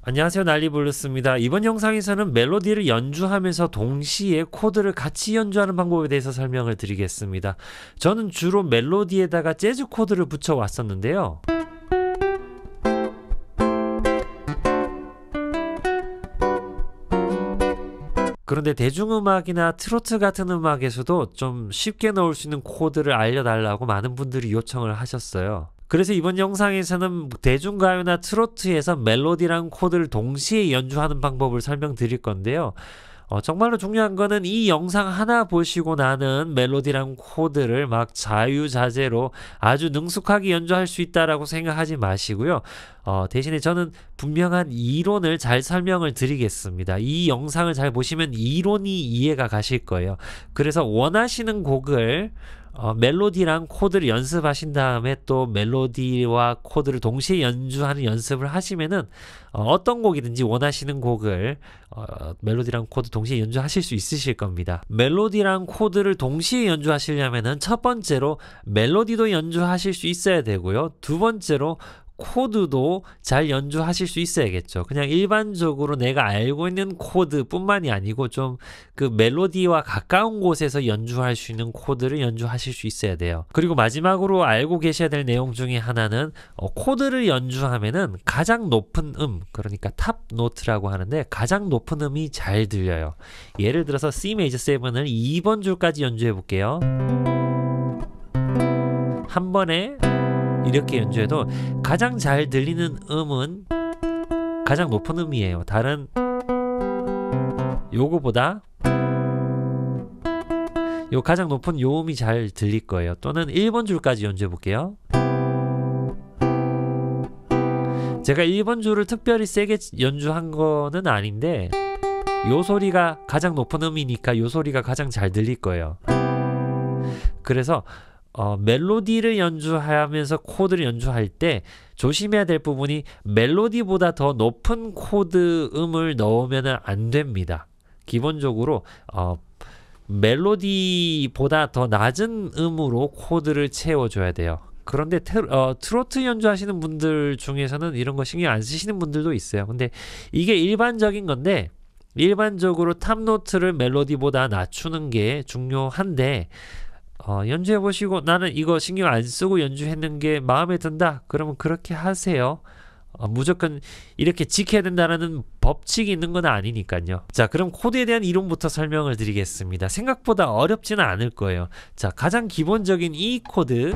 안녕하세요, 난리블루스입니다. 이번 영상에서는 멜로디를 연주하면서 동시에 코드를 같이 연주하는 방법에 대해서 설명을 드리겠습니다. 저는 주로 멜로디에다가 재즈 코드를 붙여 왔었는데요. 그런데 대중음악이나 트로트 같은 음악에서도 좀 쉽게 넣을 수 있는 코드를 알려달라고 많은 분들이 요청을 하셨어요. 그래서 이번 영상에서는 대중가요나 트로트에서 멜로디랑 코드를 동시에 연주하는 방법을 설명드릴 건데요. 정말로 중요한 거는 이 영상 하나 보시고 나는 멜로디랑 코드를 막 자유자재로 아주 능숙하게 연주할 수 있다라고 생각하지 마시고요. 대신에 저는 분명한 이론을 잘 설명을 드리겠습니다. 이 영상을 잘 보시면 이론이 이해가 가실 거예요. 그래서 원하시는 곡을 멜로디랑 코드를 연습하신 다음에 또 멜로디와 코드를 동시에 연주하는 연습을 하시면은 어떤 곡이든지 원하시는 곡을 멜로디랑 코드 동시에 연주하실 수 있으실 겁니다. 멜로디랑 코드를 동시에 연주하시려면은 첫 번째로 멜로디도 연주하실 수 있어야 되고요. 두 번째로 코드도 잘 연주하실 수 있어야겠죠. 그냥 일반적으로 내가 알고 있는 코드 뿐만이 아니고 좀 그 멜로디와 가까운 곳에서 연주할 수 있는 코드를 연주하실 수 있어야 돼요. 그리고 마지막으로 알고 계셔야 될 내용 중에 하나는 코드를 연주하면은 가장 높은 그러니까 탑 노트라고 하는데 가장 높은 음이 잘 들려요. 예를 들어서 C 메이저 7을 2번 줄까지 연주해 볼게요. 한 번에 이렇게 연주해도 가장 잘 들리는 음은 가장 높은 음이에요. 다른 요거보다 요 가장 높은 요 음이 잘 들릴 거예요. 또는 1번 줄까지 연주해 볼게요. 제가 1번 줄을 특별히 세게 연주한 거는 아닌데 요 소리가 가장 높은 음이니까 요 소리가 가장 잘 들릴 거예요. 그래서 멜로디를 연주하면서 코드를 연주할 때 조심해야 될 부분이 멜로디보다 더 높은 코드 음을 넣으면 안 됩니다. 기본적으로 멜로디보다 더 낮은 음으로 코드를 채워줘야 돼요. 그런데 트로트 연주하시는 분들 중에서는 이런 거 신경 안 쓰시는 분들도 있어요. 근데 이게 일반적인 건데 일반적으로 탑노트를 멜로디보다 낮추는 게 중요한데 연주해 보시고 나는 이거 신경 안 쓰고 연주했는 게 마음에 든다. 그러면 그렇게 하세요. 무조건 이렇게 지켜야 된다는 법칙이 있는 건 아니니까요. 자, 그럼 코드에 대한 이론부터 설명을 드리겠습니다. 생각보다 어렵지는 않을 거예요. 자, 가장 기본적인 E 코드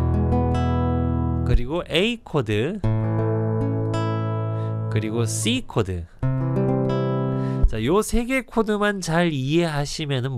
그리고 A 코드 그리고 C 코드. 자, 요 세 개 코드만 잘 이해하시면은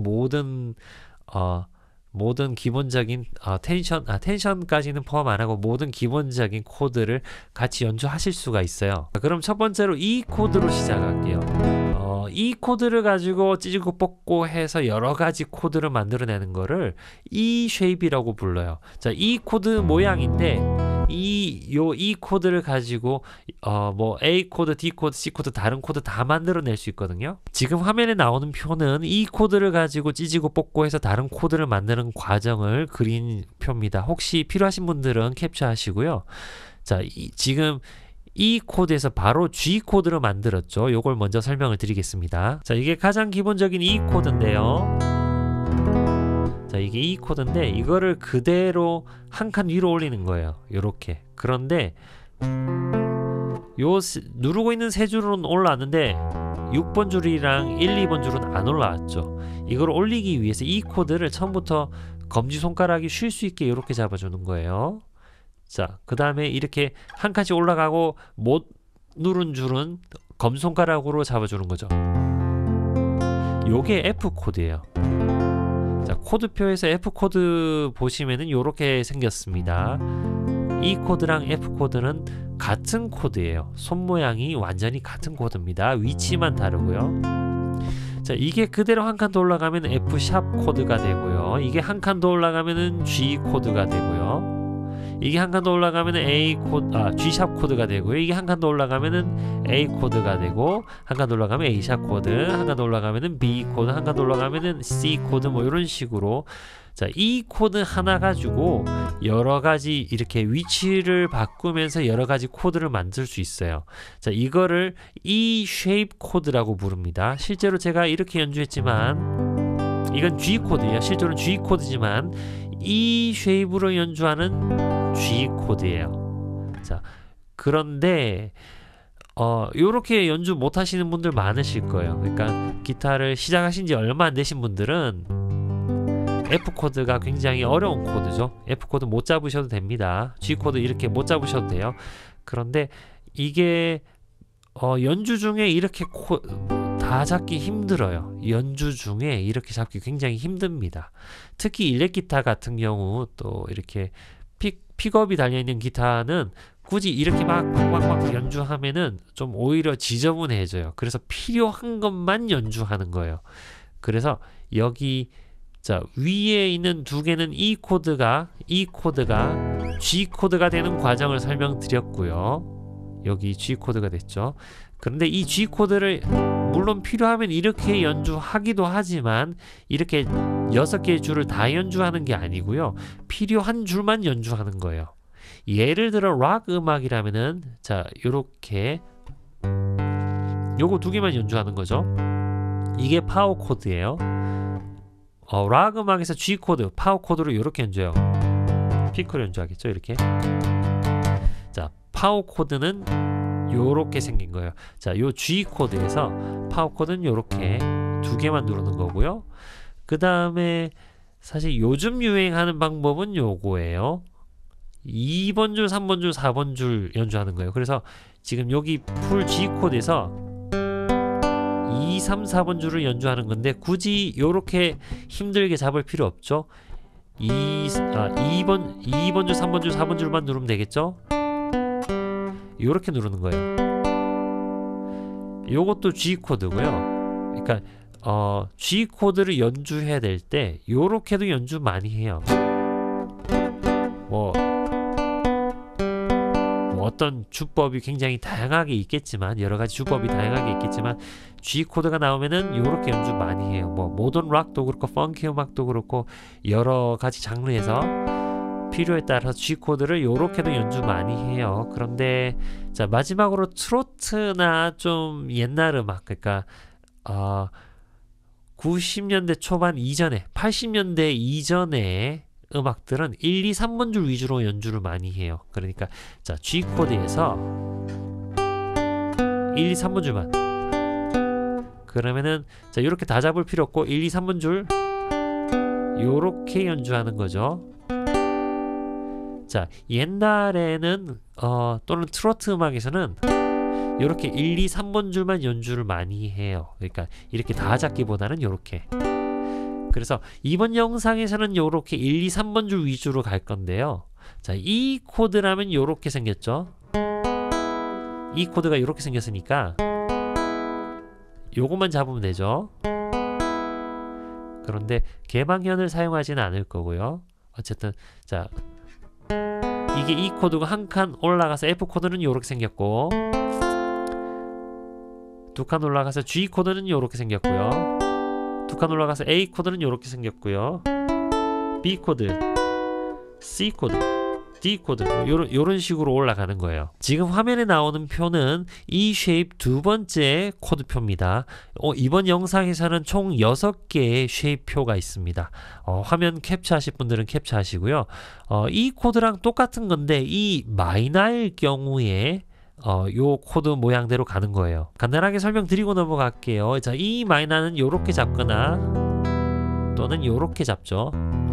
모든 기본적인 텐션까지는 포함 안 하고 모든 기본적인 코드를 같이 연주하실 수가 있어요. 그럼 첫 번째로 E 코드로 시작할게요. E 코드를 가지고 찢고 뽑고 해서 여러 가지 코드를 만들어내는 거를 E 쉐입이라고 불러요. 자, E 코드 모양인데 이 코드를 가지고 뭐 A 코드, D 코드, C 코드 다른 코드 다 만들어낼 수 있거든요. 지금 화면에 나오는 표는 이 코드를 가지고 찢고 뽑고 해서 다른 코드를 만드는 과정을 그린 표입니다. 혹시 필요하신 분들은 캡처하시고요. 자, 지금 이 코드에서 바로 G 코드를 만들었죠. 요걸 먼저 설명을 드리겠습니다. 자, 이게 가장 기본적인 E 코드인데요. 자, 이게 E 코드인데 이거를 그대로 한 칸 위로 올리는 거예요. 요렇게. 그런데 누르고 있는 세 줄은 올라왔는데 6번 줄이랑 1, 2번 줄은 안 올라왔죠. 이걸 올리기 위해서 이 코드를 처음부터 검지손가락이 쉴 수 있게 이렇게 잡아주는 거예요. 자, 그 다음에 이렇게 한 칸씩 올라가고 못 누른 줄은 검지손가락으로 잡아주는 거죠. 요게 F 코드예요. 자, 코드표에서 F 코드 보시면은 요렇게 생겼습니다. E 코드랑 F 코드는 같은 코드예요. 손 모양이 완전히 같은 코드입니다. 위치만 다르고요. 자, 이게 그대로 한 칸 더 올라가면 F 샵 코드가 되고요. 이게 한 칸 더 올라가면은 G 코드가 되고요. 이게 한 칸 더 올라가면은 A 코드, G 샵 코드가 되고요. 이게 한 칸 더 올라가면은 A 코드가 되고, 한 칸 더 올라가면 A 샵 코드, 한 칸 더 올라가면은 B 코드, 한 칸 더 올라가면은 C 코드, 뭐 이런 식으로. 자, 이 코드 하나 가지고 여러 가지 이렇게 위치를 바꾸면서 여러 가지 코드를 만들 수 있어요. 자, 이거를 E 쉐입 코드라고 부릅니다. 실제로 제가 이렇게 연주했지만 이건 G 코드예요. 실제로는 G 코드지만 E 쉐입으로 연주하는 G 코드예요. 자, 그런데 요렇게 연주 못 하시는 분들 많으실 거예요. 그러니까 기타를 시작하신 지 얼마 안 되신 분들은 F 코드가 굉장히 어려운 코드죠. F 코드 못 잡으셔도 됩니다. G 코드 이렇게 못 잡으셔도 돼요. 그런데 이게 연주 중에 이렇게 다 잡기 힘들어요. 연주 중에 이렇게 잡기 굉장히 힘듭니다. 특히 일렉 기타 같은 경우 또 이렇게 픽업이 달려있는 기타는 굳이 이렇게 막 연주하면은 좀 오히려 지저분해져요. 그래서 필요한 것만 연주하는 거예요. 그래서 여기 자, 위에 있는 두 개는 E 코드가 G 코드가 되는 과정을 설명드렸고요. 여기 G 코드가 됐죠. 그런데 이 G 코드를 물론 필요하면 이렇게 연주하기도 하지만 이렇게 6개의 줄을 다 연주하는 게 아니고요. 필요한 줄만 연주하는 거예요. 예를 들어 락 음악이라면은 자, 요렇게 요거 두 개만 연주하는 거죠. 이게 파워 코드예요. 락 음악에서 G 코드, 파워 코드로 이렇게 연주해요. 피크로 연주하겠죠, 이렇게. 자, 파워 코드는 요렇게 생긴 거예요. 자, 요 G 코드에서 파워 코드는 요렇게 두 개만 누르는 거고요. 그 다음에 사실 요즘 유행하는 방법은 요거예요. 2번 줄, 3번 줄, 4번 줄 연주하는 거예요. 그래서 지금 여기 풀 G 코드에서 2, 3, 4번 줄을 연주하는 건데 굳이 요렇게 힘들게 잡을 필요 없죠. 2번 줄, 3번 줄, 4번 줄만 누르면 되겠죠. 요렇게 누르는 거예요. 요것도 G 코드고요. 그러니까 G 코드를 연주해야 될 때 요렇게도 연주 많이 해요. 뭐 어떤 주법이 굉장히 다양하게 있겠지만 여러 가지 주법이 다양하게 있겠지만 G 코드가 나오면은 요렇게 연주 많이 해요. 뭐 모던 락도 그렇고 펑키 음악도 그렇고 여러 가지 장르에서 필요에 따라서 G 코드를 요렇게도 연주 많이 해요. 그런데 자, 마지막으로 트로트나 좀 옛날 음악, 그러니까 90년대 초반 이전에 80년대 이전에 음악들은 1, 2, 3번 줄 위주로 연주를 많이 해요. 그러니까 자, G 코드에서 1, 2, 3번 줄만, 그러면은 자, 이렇게 다 잡을 필요 없고 1, 2, 3번 줄 요렇게 연주하는 거죠. 자, 옛날에는 또는 트로트 음악에서는 요렇게 1, 2, 3번 줄만 연주를 많이 해요. 그러니까 이렇게 다 잡기보다는 요렇게. 그래서 이번 영상에서는 요렇게 1, 2, 3번 줄 위주로 갈 건데요. 자, E 코드라면 요렇게 생겼죠. E 코드가 요렇게 생겼으니까 요것만 잡으면 되죠. 그런데 개방현을 사용하지는 않을 거고요. 어쨌든 자, 이게 E 코드가 한 칸 올라가서 F 코드는 요렇게 생겼고, 두 칸 올라가서 G 코드는 요렇게 생겼고요. 두 칸 올라가서 A 코드는 요렇게 생겼고요. B 코드, C 코드, D 코드 요런 식으로 올라가는 거예요. 지금 화면에 나오는 표는 E 쉐입 두 번째 코드표입니다. 이번 영상에서는 총 6개의 쉐입표가 있습니다. 화면 캡처하실 분들은 캡처하시고요. 이 코드랑 똑같은 건데 이 마이너일 경우에 요 코드 모양대로 가는 거예요. 간단하게 설명드리고 넘어갈게요. 자, 이 마이너는 요렇게 잡거나 또는 요렇게 잡죠.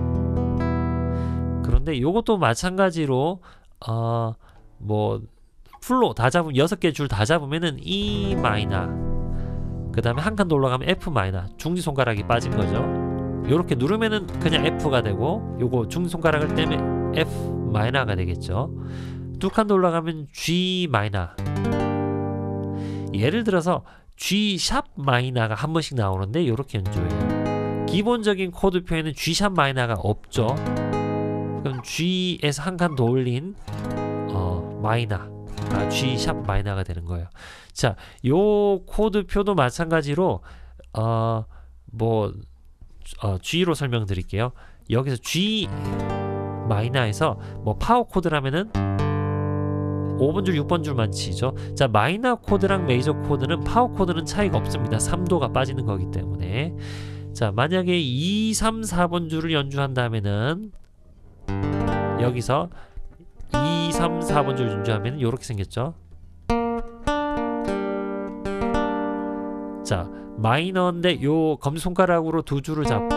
그런데 요것도 마찬가지로 뭐 풀로 다 잡으면 6개 줄 다 잡으면은 E 마이너, 그 다음에 한 칸 더 올라가면 F 마이너, 중지손가락이 빠진 거죠. 요렇게 누르면은 그냥 F가 되고, 요거 중지손가락을 떼면 F 마이너가 되겠죠. 두 칸 더 올라가면 G 마이너. 예를 들어서 G 샵 마이너가 한 번씩 나오는데 요렇게 연주해요. 기본적인 코드표에는 G 샵 마이너가 없죠. 그럼 G에서 한 칸 더 올린 마이너, G 샵 마이너가 되는 거예요. 자, 요 코드표도 마찬가지로 G로 설명드릴게요. 여기서 G 마이너에서 뭐 파워 코드라면은 5번 줄, 6번 줄만 치죠. 자, 마이너 코드랑 메이저 코드는 파워 코드는 차이가 없습니다. 3도가 빠지는 거기 때문에. 자, 만약에 2, 3, 4번 줄을 연주한다면은 여기서 2, 3, 4번 줄 연주하면 이렇게 생겼죠. 자, 마이너인데 요 검지손가락으로 두 줄을 잡고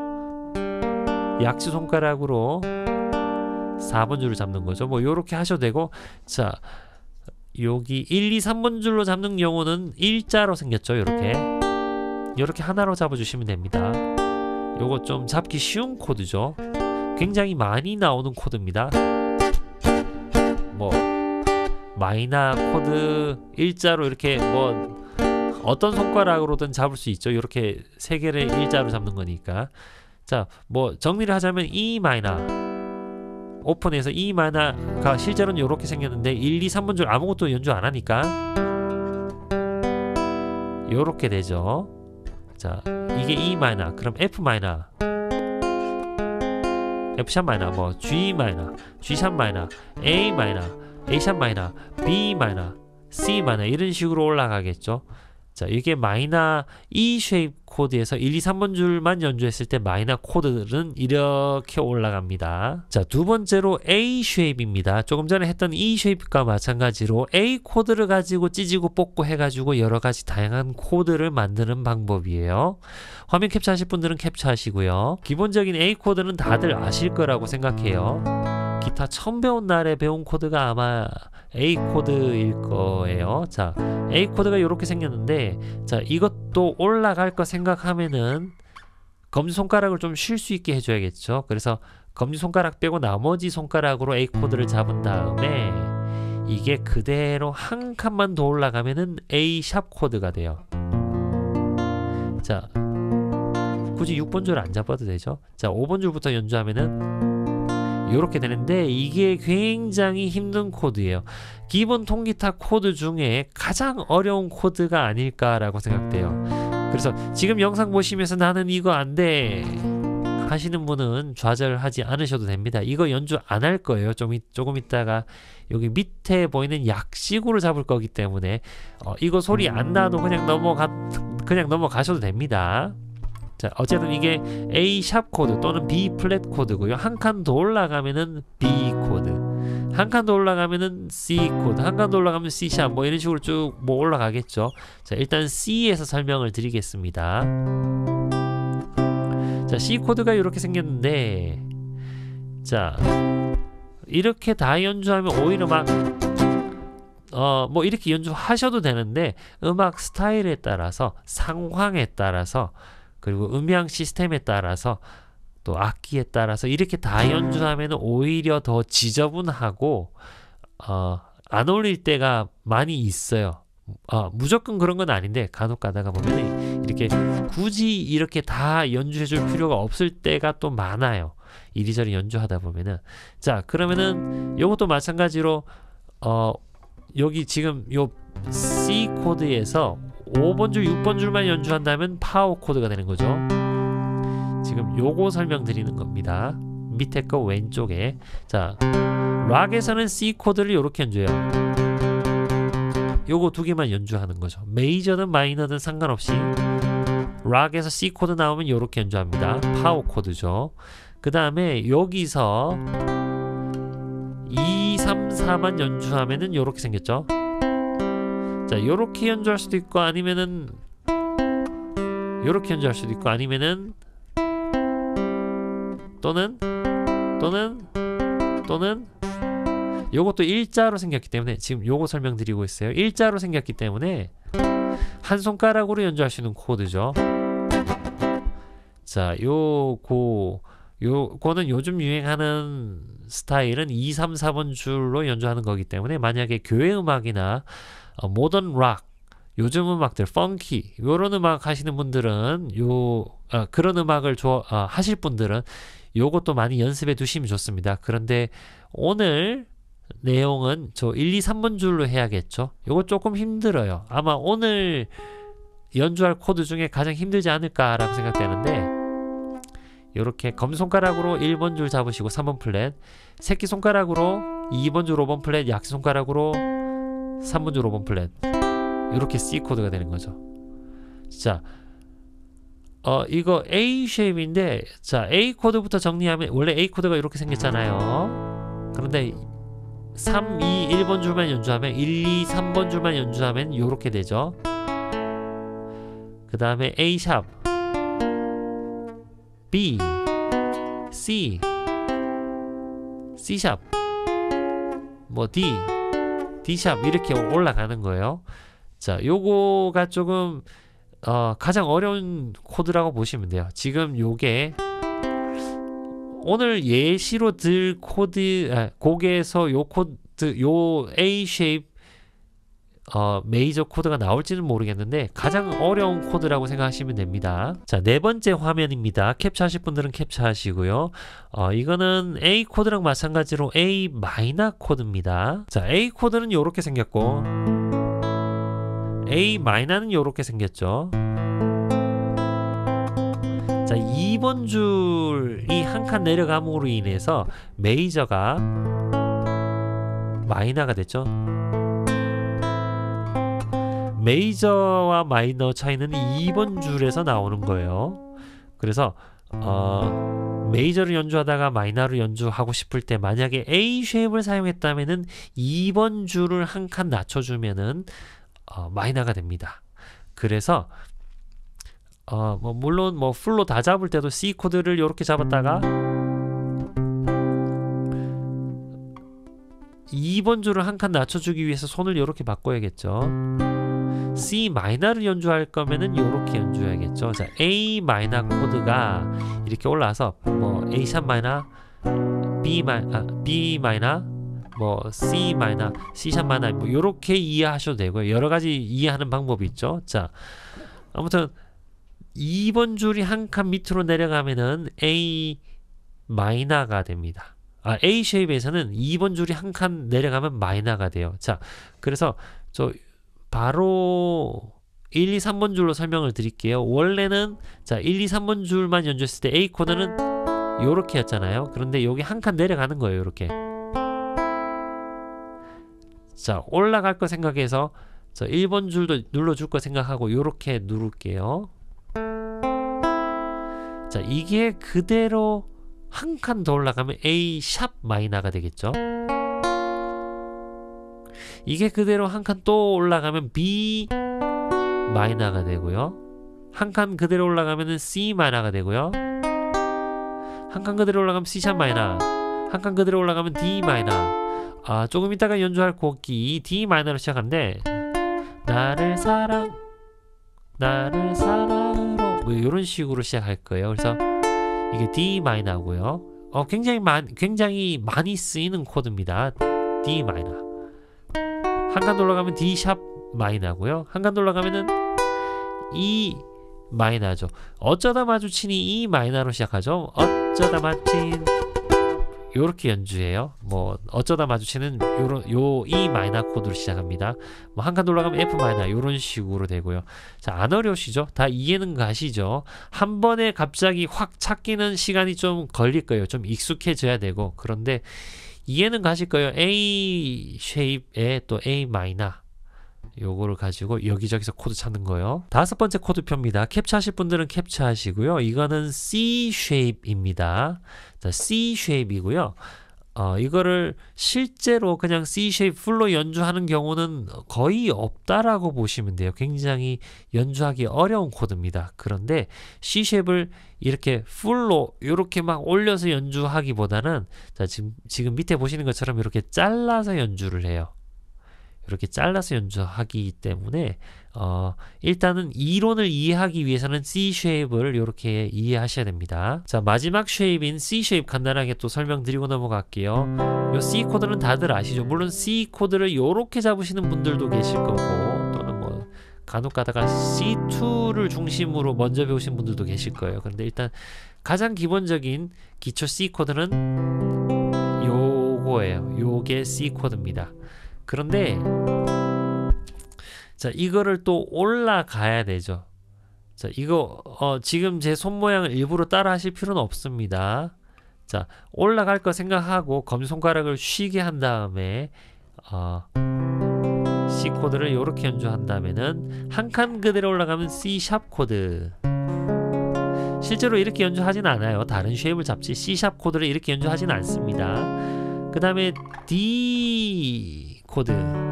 약지손가락으로 4번 줄을 잡는 거죠. 뭐 요렇게 하셔도 되고, 자, 여기 1, 2, 3번 줄로 잡는 경우는 일자로 생겼죠. 요렇게 하나로 잡아주시면 됩니다. 요거 좀 잡기 쉬운 코드죠. 굉장히 많이 나오는 코드입니다. 뭐 마이너 코드 일자로 이렇게 뭐 어떤 손가락으로든 잡을 수 있죠. 이렇게 세 개를 일자로 잡는 거니까. 자, 뭐 정리를 하자면 E 마이너 오픈해서 E 마이너가 실제로는 이렇게 생겼는데 1, 2, 3번 줄 아무것도 연주 안 하니까 이렇게 되죠. 자, 이게 E 마이너, 그럼 F 마이너, F 샵 마이너, 뭐 G 마이너, G 샵 마이너, A 마이너, A 샵 마이너, B 마이너, C 마이너 이런 식으로 올라가겠죠. 자, 이게 마이너 E 쉐입 코드에서 1, 2, 3번 줄만 연주했을 때 마이너 코드는 이렇게 올라갑니다. 자, 두 번째로 A 쉐입입니다. 조금 전에 했던 E 쉐입과 마찬가지로 A 코드를 가지고 찢고 뽑고 해가지고 여러 가지 다양한 코드를 만드는 방법이에요. 화면 캡처하실 분들은 캡처하시고요. 기본적인 A 코드는 다들 아실 거라고 생각해요. 기타 처음 배운 날에 배운 코드가 아마 A 코드일 거예요. 자, A 코드가 이렇게 생겼는데, 자, 이것도 올라갈 거 생각하면은 검지손가락을 좀 쉴 수 있게 해줘야겠죠. 그래서 검지손가락 빼고 나머지 손가락으로 A 코드를 잡은 다음에 이게 그대로 한 칸만 더 올라가면은 A 샵 코드가 돼요. 자, 굳이 6번 줄 안 잡아도 되죠. 자, 5번 줄부터 연주하면은 이렇게 되는데 이게 굉장히 힘든 코드예요. 기본 통기타 코드 중에 가장 어려운 코드가 아닐까라고 생각돼요. 그래서 지금 영상 보시면서 나는 이거 안 돼 하시는 분은 좌절하지 않으셔도 됩니다. 이거 연주 안 할 거예요. 조금 있다가 여기 밑에 보이는 약식으로 잡을 거기 때문에 이거 소리 안 나도 그냥 넘어가셔도 됩니다. 자, 어쨌든 이게 A 샵 코드 또는 B 플랫 코드고요. 한 칸 더 올라가면은 B 코드, 한 칸 더 올라가면은 C 코드, 한 칸 더 올라가면 C 샵, 뭐 이런 식으로 쭉 뭐 올라가겠죠. 자, 일단 C에서 설명을 드리겠습니다. 자, C 코드가 이렇게 생겼는데, 자, 이렇게 다 연주하면 오히려 막 뭐 이렇게 연주하셔도 되는데 음악 스타일에 따라서, 상황에 따라서, 그리고 음향 시스템에 따라서, 또 악기에 따라서 이렇게 다 연주하면 오히려 더 지저분하고 안 어울릴 때가 많이 있어요. 무조건 그런 건 아닌데 간혹 가다가 보면 이렇게 굳이 이렇게 다 연주해 줄 필요가 없을 때가 또 많아요. 이리저리 연주하다 보면은. 자, 그러면은 요것도 마찬가지로 여기 지금 요 C 코드에서 5번 줄, 6번 줄만 연주한다면 파워 코드가 되는 거죠. 지금 요거 설명드리는 겁니다. 밑에 거 왼쪽에. 자, 락에서는 C 코드를 요렇게 연주해요. 요거 두 개만 연주하는 거죠. 메이저든 마이너든 상관없이 락에서 C 코드 나오면 요렇게 연주합니다. 파워 코드죠. 그 다음에 여기서 2, 3, 4만 연주하면은 요렇게 생겼죠. 자, 요렇게 연주할 수도 있고 아니면은 요렇게 연주할 수도 있고 아니면은 또는 요것도 일자로 생겼기 때문에 지금 요거 설명드리고 있어요. 일자로 생겼기 때문에 한 손가락으로 연주할 수 있는 코드죠. 자, 요거는 요즘 유행하는 스타일은 2, 3, 4번 줄로 연주하는 거기 때문에 만약에 교회 음악이나 모던 락, 요즘 음악들, 펑키 요런 음악 하시는 분들은 그런 음악을 하실 분들은 요것도 많이 연습해 두시면 좋습니다. 그런데 오늘 내용은 저 1, 2, 3번 줄로 해야겠죠. 요거 조금 힘들어요. 아마 오늘 연주할 코드 중에 가장 힘들지 않을까라고 생각되는데, 요렇게 검지손가락으로 1번 줄 잡으시고 3번 플랫, 새끼손가락으로 2번 줄 5번 플랫, 약지손가락으로 3번 줄 5번 플랫, 요렇게 C 코드가 되는 거죠. 자, 이거 A 쉐입인데, 자, A 코드부터 정리하면 원래 A 코드가 이렇게 생겼잖아요. 그런데 3, 2, 1번 줄만 연주하면 1, 2, 3번 줄만 연주하면 요렇게 되죠. 그 다음에 A 샵, B, C, C 샵, 뭐 D, D 샵 이렇게 올라가는 거예요. 자, 요거가 조금 가장 어려운 코드라고 보시면 돼요. 지금 요게 오늘 예시로 들 코드, 곡에서 요 코드, 요 A 쉐입 메이저 코드가 나올지는 모르겠는데 가장 어려운 코드라고 생각하시면 됩니다. 자, 네 번째 화면입니다. 캡처하실 분들은 캡처하시고요. 이거는 A 코드랑 마찬가지로 A 마이너 코드입니다. 자, A 코드는 요렇게 생겼고 A 마이너는 요렇게 생겼죠. 자, 2번 줄이 한 칸 내려감으로 인해서 메이저가 마이너가 됐죠. 메이저와 마이너 차이는 2번 줄에서 나오는 거예요. 그래서 메이저를 연주하다가 마이너를 연주하고 싶을 때 만약에 A 쉐입을 사용했다면은 2번 줄을 한 칸 낮춰주면은 마이너가 됩니다. 그래서 뭐 물론 뭐 풀로 다 잡을 때도 C 코드를 이렇게 잡았다가 2번 줄을 한 칸 낮춰주기 위해서 손을 이렇게 바꿔야겠죠. C 마이너를 연주할 거면은 이렇게 연주해야겠죠. 자, A 마이너 코드가 이렇게 올라와서 뭐 A 샵 마이너, B 마이너, 뭐 C 마이너, C 샵 마이너 뭐 이렇게 이해하셔도 되고요. 여러 가지 이해하는 방법이 있죠. 자, 아무튼 2번 줄이 한 칸 밑으로 내려가면은 A 마이너가 됩니다. A 쉐입에서는 2번 줄이 한 칸 내려가면 마이너가 돼요. 자, 그래서 저 바로 1, 2, 3번 줄로 설명을 드릴게요. 원래는 자 1, 2, 3번 줄만 연주했을 때 A 코드는 요렇게 였잖아요. 그런데 여기 한 칸 내려가는 거예요. 요렇게. 자, 올라갈 거 생각해서 저 1번 줄도 눌러줄 거 생각하고 요렇게 누를게요. 자, 이게 그대로 한 칸 더 올라가면 A 샵 마이너가 되겠죠. 이게 그대로 한 칸 또 올라가면 B 마이너가 되고요. 한 칸 그대로 올라가면 C 마이너가 되고요. 한 칸 그대로 올라가면 C 샵 마이너, 한 칸 그대로 올라가면 D 마이너. 조금 이따가 연주할 곡이 D 마이너로 시작하는데 나를 사랑으로 뭐 이런 식으로 시작할 거예요. 그래서 이게 D 마이너고요. 굉장히 많이 쓰이는 코드입니다. D 마이너. 한 칸 올라가면 D 샵 마이너고요. 한 칸 올라가면은 E 마이너죠. 어쩌다 마주친이 E 마이너로 시작하죠. 어쩌다 마친 요렇게 연주해요. 뭐 어쩌다 마주치는 요 E 마이너 코드로 시작합니다. 뭐 한 칸 올라가면 F 마이너 요런 식으로 되고요. 자, 안 어려우시죠? 다 이해는 가시죠? 한 번에 갑자기 확 찾기는 시간이 좀 걸릴 거예요. 좀 익숙해져야 되고. 그런데 이해는 가실 거예요. A 쉐입에 또 A 마이너 요거를 가지고 여기저기서 코드 찾는 거예요. 다섯 번째 코드표입니다. 캡처하실 분들은 캡처하시고요. 이거는 C 쉐입입니다. 자, C 쉐입이고요. 이거를 실제로 그냥 C 쉐입 풀로 연주하는 경우는 거의 없다라고 보시면 돼요. 굉장히 연주하기 어려운 코드입니다. 그런데 C 쉐입을 이렇게 풀로 이렇게 막 올려서 연주하기보다는 자, 지금 밑에 보시는 것처럼 이렇게 잘라서 연주를 해요. 이렇게 잘라서 연주하기 때문에 일단은 이론을 이해하기 위해서는 C 쉐입을 이렇게 이해하셔야 됩니다. 자, 마지막 쉐입인 C 쉐입 간단하게 또 설명드리고 넘어갈게요. 요 C 코드는 다들 아시죠? 물론 C 코드를 이렇게 잡으시는 분들도 계실 거고 또는 뭐 간혹 가다가 C2를 중심으로 먼저 배우신 분들도 계실 거예요. 그런데 일단 가장 기본적인 기초 C 코드는 요거예요. 요게 C 코드입니다. 그런데 자, 이거를 또 올라가야 되죠. 자, 이거 지금 제 손 모양을 일부러 따라 하실 필요는 없습니다. 자, 올라갈 거 생각하고 검지손가락을 쉬게 한 다음에 C 코드를 이렇게 연주한다면은 한 칸 그대로 올라가면 C 샵 코드. 실제로 이렇게 연주하진 않아요. 다른 쉐입을 잡지 C 샵 코드를 이렇게 연주하진 않습니다. 그 다음에 D 코드,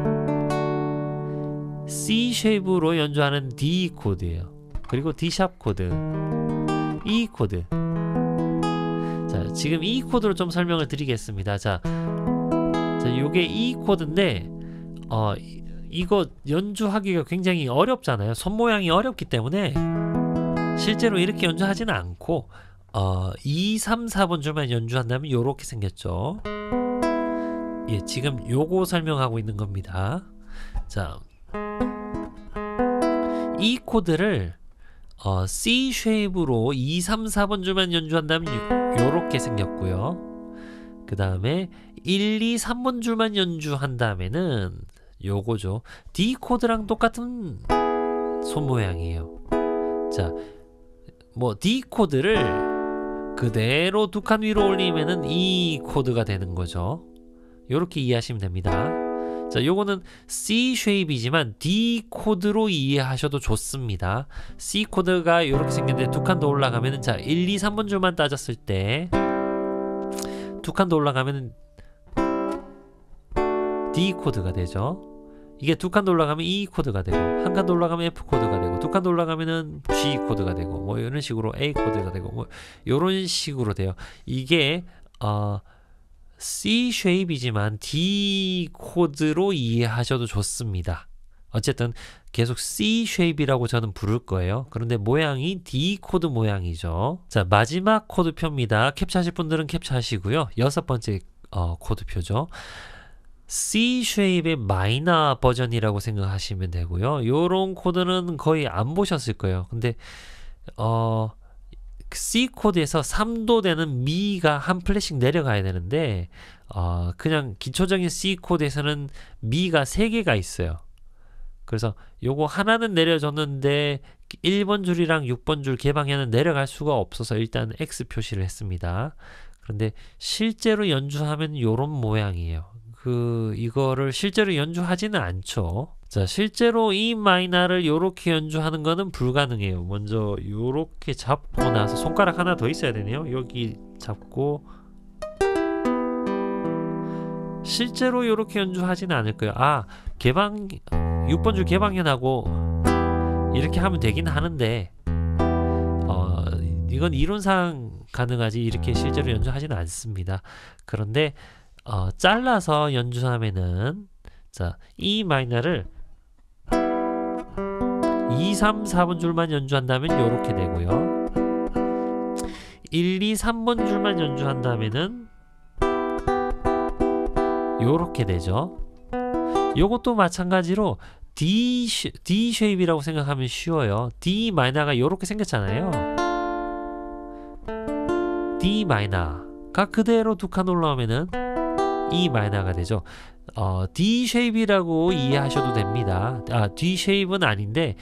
C 쉐입으로 연주하는 D 코드예요. 그리고 D 샵 코드, E 코드. 자, 지금 E 코드로 좀 설명을 드리겠습니다. 자, 요게 E 코드인데 이거 연주하기가 굉장히 어렵잖아요. 손 모양이 어렵기 때문에 실제로 이렇게 연주하지는 않고 2, 3, 4번 줄만 연주한다면 요렇게 생겼죠. 예, 지금 요거 설명하고 있는 겁니다. 자, 이 코드를 C 쉐입으로 2, 3, 4번 줄만 연주한다면 요렇게 생겼고요. 그 다음에 1, 2, 3번 줄만 연주한다면은 요거죠. D 코드랑 똑같은 손 모양이에요. 자, 뭐 D 코드를 그대로 두 칸 위로 올리면은 E 코드가 되는 거죠. 요렇게 이해하시면 됩니다. 자, 요거는 C 쉐입이지만 D 코드로 이해하셔도 좋습니다. C 코드가 요렇게 생겼는데 두 칸 더 올라가면은, 자, 1, 2, 3번 줄만 따졌을 때 두 칸 더 올라가면은 D 코드가 되죠. 이게 두 칸 더 올라가면 E 코드가 되고, 한 칸 더 올라가면 F 코드가 되고, 두 칸 더 올라가면은 G 코드가 되고, 뭐 이런 식으로 A 코드가 되고, 뭐 이런 식으로 돼요. 이게 C 쉐입이지만 D 코드로 이해하셔도 좋습니다. 어쨌든 계속 C 쉐입이라고 저는 부를 거예요. 그런데 모양이 D 코드 모양이죠. 자, 마지막 코드표입니다. 캡처하실 분들은 캡처하시고요. 6번째 코드표죠. C 쉐입의 마이너 버전이라고 생각하시면 되고요. 요런 코드는 거의 안 보셨을 거예요. 근데 C 코드에서 3도 되는 미가 한 플랫씩 내려가야 되는데 그냥 기초적인 C 코드에서는 미가 3개가 있어요. 그래서 요거 하나는 내려줬는데 1번 줄이랑 6번 줄 개방에는 내려갈 수가 없어서 일단 X 표시를 했습니다. 그런데 실제로 연주하면 요런 모양이에요. 이거를 실제로 연주하지는 않죠. 자, 실제로 이 마이너를 요렇게 연주하는 거는 불가능해요. 먼저 요렇게 잡고 나서 손가락 하나 더 있어야 되네요. 여기 잡고 실제로 요렇게 연주하지는 않을 거예요. 6번 줄 개방현하고 이렇게 하면 되긴 하는데 이건 이론상 가능하지 이렇게 실제로 연주하지는 않습니다. 그런데 잘라서 연주하면은, 자, E 마이너를 2, 3, 4번 줄만 연주한다면 요렇게 되고요. 1, 2, 3번 줄만 연주한다면은 요렇게 되죠. 요것도 마찬가지로 D 쉐입이라고 생각하면 쉬워요. D 마이너가 요렇게 생겼잖아요. D 마이너가 그대로 두 칸 올라오면은 E 마이너가 되죠. D 쉐입이라고 이해하셔도 됩니다. D 쉐입은 아닌데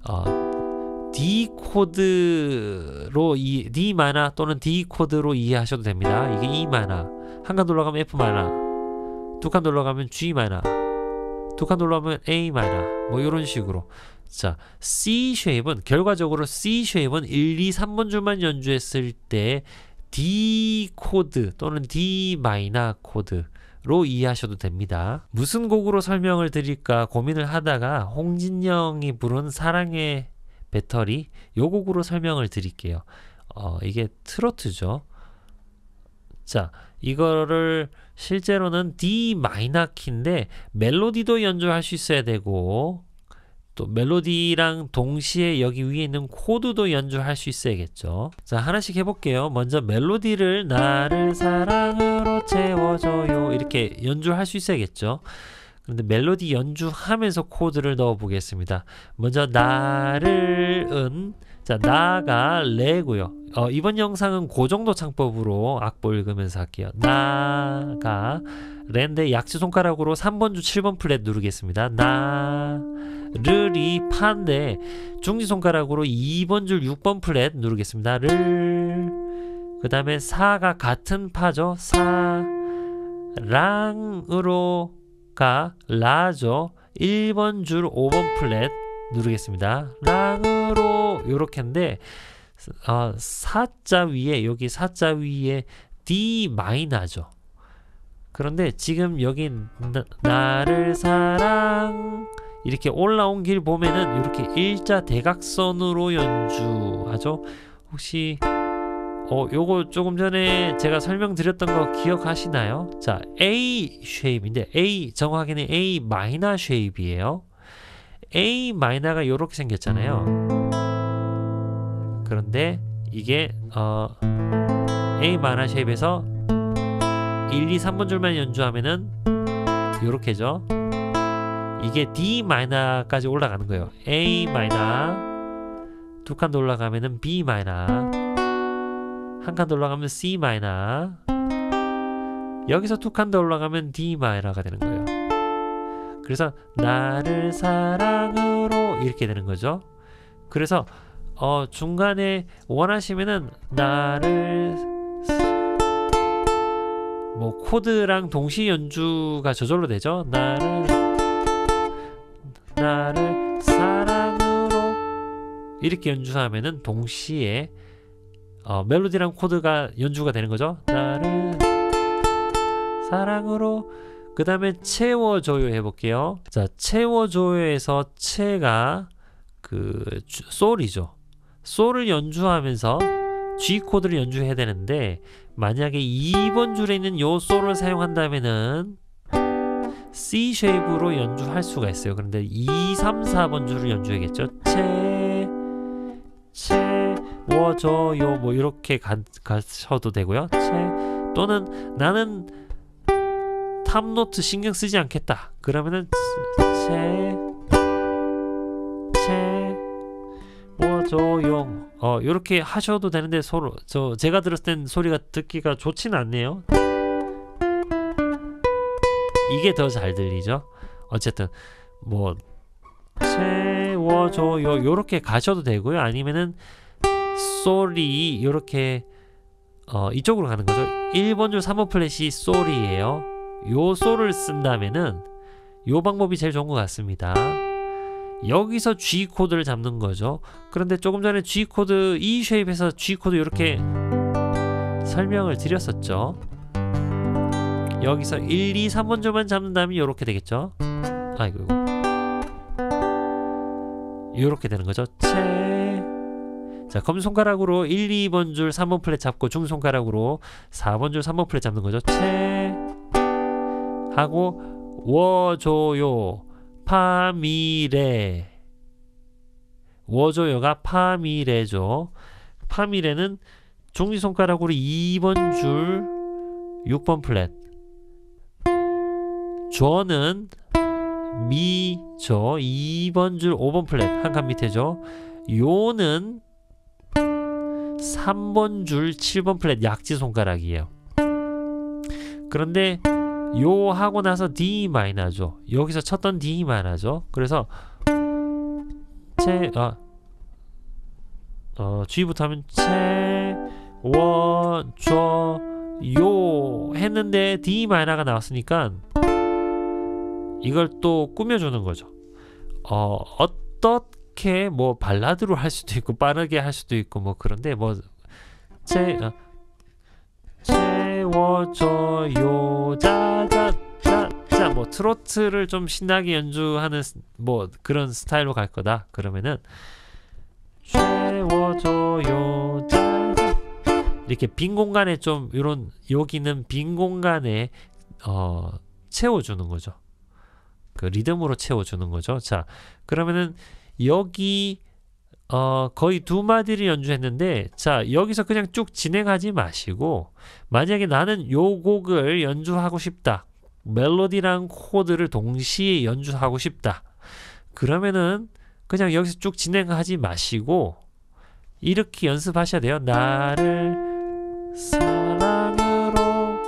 D 코드로 D 마이너 또는 D 코드로 이해하셔도 됩니다. 이게 E 마이너, 한 칸 올라가면 F 마이너, 두 칸 올라가면 G 마이너, 두 칸 올라가면 A 마이너, 뭐 이런 식으로. 자, C 쉐입은 결과적으로 C 쉐입은 1, 2, 3번 줄만 연주했을 때 D 코드 또는 D 마이너 코드로 이해하셔도 됩니다. 무슨 곡으로 설명을 드릴까 고민을 하다가 홍진영이 부른 사랑의 배터리 요 곡으로 설명을 드릴게요. 이게 트로트죠. 자, 이거를 실제로는 D 마이너 키인데 멜로디도 연주할 수 있어야 되고 또 멜로디랑 동시에 여기 위에 있는 코드도 연주할 수 있어야겠죠. 자, 하나씩 해볼게요. 먼저 멜로디를 나를 사랑으로 채워줘요 이렇게 연주할 수 있어야겠죠. 그런데 멜로디 연주하면서 코드를 넣어 보겠습니다. 먼저 나를 은, 자 나가 레고요. 이번 영상은 고정도 창법으로 악보 읽으면서 할게요. 나가 레인데 약지 손가락으로 3번 주 7번 플랫 누르겠습니다. 르이 파인데 중지 손가락으로 2번 줄 6번 플랫 누르겠습니다. 그 다음에 사가 같은 파죠. 랑으로 가 라죠. 1번 줄 5번 플랫 누르겠습니다. 랑으로 요렇게인데 사자 위에 여기 사자 위에 D 마이너죠. 그런데 지금 여기 나를 사랑 이렇게 올라온 길 보면은 이렇게 일자 대각선으로 연주하죠. 혹시 요거 조금 전에 제가 설명드렸던 거 기억하시나요? 자, A 쉐입인데 A 정확히는 A 마이너 쉐입이에요. A 마이너가 이렇게 생겼잖아요. 그런데 이게 A 마이너 쉐입에서 1, 2, 3번 줄만 연주하면은 요렇게죠. 이게 D 마이너까지 올라가는 거예요. A 마이너 두 칸 더 올라가면은 B 마이너 한 칸 더 올라가면 C 마이너 여기서 두 칸 더 올라가면 D 마이너가 되는 거예요. 그래서 나를 사랑으로 이렇게 되는 거죠. 그래서 중간에 원하시면은 나를 뭐 코드랑 동시 연주가 저절로 되죠. 나를 사랑으로 이렇게 연주하면은 동시에 멜로디랑 코드가 연주가 되는 거죠. 나를 사랑으로. 그 다음에 채워줘요 해볼게요. 자, 채워줘요에서 채가 솔이죠. 솔을 연주하면서 G 코드를 연주해야 되는데 만약에 2번 줄에 있는 요 솔을 사용한다면은 C 쉐입으로 연주할 수가 있어요. 그런데 2, 3, 4번 줄을 연주해야겠죠. 채워줘요 뭐 이렇게 가셔도 되고요. 또는 나는 탑노트 신경 쓰지 않겠다. 그러면은 채워줘요 이렇게 하셔도 되는데 제가 들었을 땐 소리가 듣기가 좋지는 않네요. 이게 더 잘 들리죠. 어쨌든 뭐 채워줘요 요렇게 가셔도 되고요. 아니면은 솔이 요렇게 이쪽으로 가는 거죠. 1번 줄 3번 플랫이 솔이에요. 요 솔을 쓴다면은 요 방법이 제일 좋은 것 같습니다. 여기서 G 코드를 잡는 거죠. 그런데 조금 전에 G 코드 E 쉐입에서 G 코드 이렇게 설명을 드렸었죠. 여기서 1, 2, 3번 줄만 잡는다면 이렇게 되겠죠. 아이고 이렇게 되는 거죠. 자, 검손가락으로 1, 2번 줄 3번 플랫 잡고 중손가락으로 4번 줄 3번 플랫 잡는 거죠. 하고 워줘요 파미레 워줘요가 파미레죠. 파미레는 중지손가락으로 2번 줄 6번 플랫 조는 미죠. 2번 줄 5번 플랫 한 칸 밑에죠. 요는 3번 줄 7번 플랫 약지 손가락이에요. 그런데 요 하고 나서 D 마이너죠. 여기서 쳤던 D 마이너죠. 그래서 G부터 하면 채워줘요 했는데 D 마이너가 나왔으니까 이걸 또 꾸며주는 거죠. 어떻게 뭐 발라드로 할 수도 있고 빠르게 할 수도 있고 뭐 그런데 뭐 채워줘요 자자자자 뭐 트로트를 좀 신나게 연주하는 뭐 그런 스타일로 갈 거다. 그러면은 채워줘요 자자 이렇게 빈 공간에 좀 이런 여기는 빈 공간에 채워주는 거죠. 그 리듬으로 채워주는 거죠. 자, 그러면은 여기 거의 두 마디를 연주했는데 자, 여기서 그냥 쭉 진행하지 마시고 만약에 나는 요 곡을 연주하고 싶다. 멜로디랑 코드를 동시에 연주하고 싶다. 그러면은 그냥 여기서 쭉 진행하지 마시고 이렇게 연습하셔야 돼요. 나를 사랑으로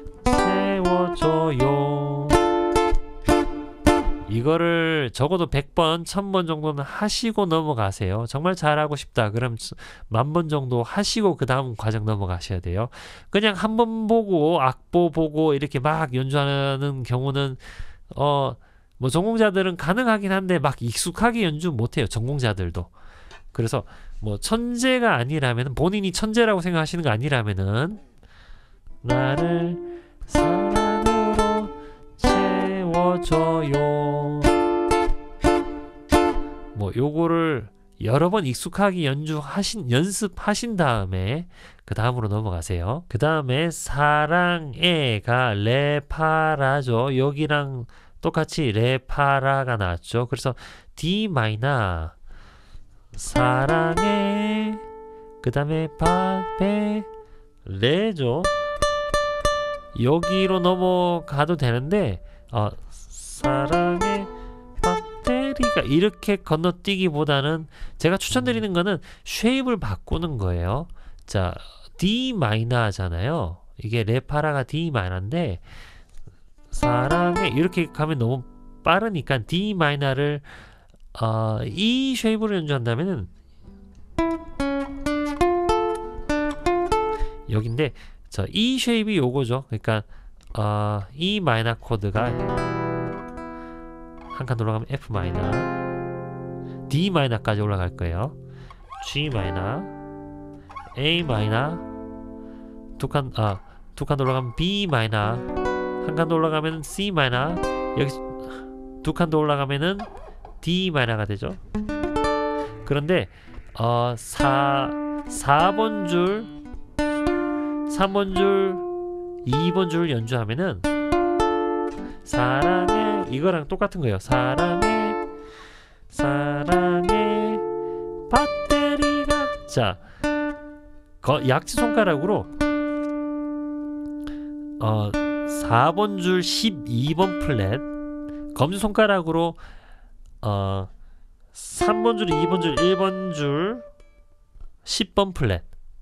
채워줘요. 이거를 적어도 100번, 1000번 정도는 하시고 넘어가세요. 정말 잘하고 싶다. 그럼 10,000번 정도 하시고 그 다음 과정 넘어가셔야 돼요. 그냥 한 번 보고 악보 보고 이렇게 막 연주하는 경우는 뭐 전공자들은 가능하긴 한데 막 익숙하게 연주 못해요. 전공자들도. 그래서 뭐 천재가 아니라면, 본인이 천재라고 생각하시는 거 아니라면은 나를 사랑으로 채워줘요. 뭐 요거를 여러 번 익숙하게 연습하신 다음에 그 다음으로 넘어가세요. 그 다음에 사랑해가 레파라죠. 여기랑 똑같이 레파라가 나왔죠. 그래서 D 마이너 사랑해, 그 다음에 파베 레죠. 여기로 넘어가도 되는데 사랑해 배터리가 이렇게 건너뛰기보다는 제가 추천드리는 거는 쉐입을 바꾸는 거예요. 자, D 마이너잖아요. 이게 레파라가 D 마이너인데 사랑해 이렇게 가면 너무 빠르니까 D 마이너를 이 쉐입으로 연주한다면은 여긴데 이 쉐입이 요거죠. 그러니까 E 마이너 코드가 한 칸 올라가면 F 마이너, D 마이너까지 올라갈 거예요. G 마이너, A 마이너, 두 칸 올라가면 B 마이너, 한 칸 올라가면 C 마이너, 여기 두 칸 더 올라가면은 D 마이너가 되죠. 그런데 4번 줄, 3번 줄, 2번 줄 연주하면은 사랑해 이거랑 똑같은 거예요. 사랑해 배터리가 자 약지 손가락으로 4번 줄 12번 플랫, 검지 손가락으로 3번 줄, 2번 줄, 1번 줄 10번 플랫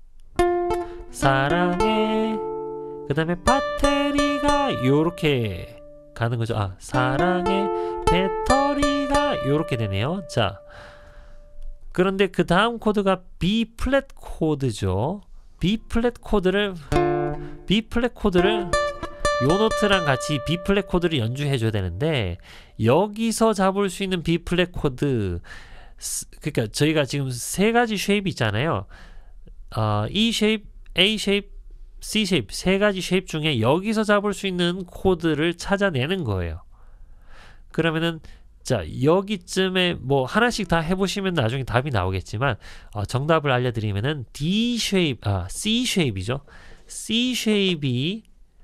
사랑해, 그 다음에 배터리가 요렇게 가는 거죠. 사랑해 배터리가 요렇게 되네요. 자, 그런데 그 다음 코드가 B 플랫 코드죠. B 플랫 코드를 요 노트랑 같이 B 플랫 코드를 연주해 줘야 되는데 여기서 잡을 수 있는 B 플랫 코드, 그러니까 저희가 지금 세 가지 쉐입 있잖아요. E 쉐입, A 쉐입, C 쉐입, 세 가지 쉐입 중에 여기서 잡을 수 있는 코드를 찾아내는 거예요. 그러면은 자, 여기쯤에 뭐 하나씩 다 해보시면 나중에 답이 나오겠지만 정답을 알려드리면은 D 쉐입, C 쉐입이죠. C 쉐입이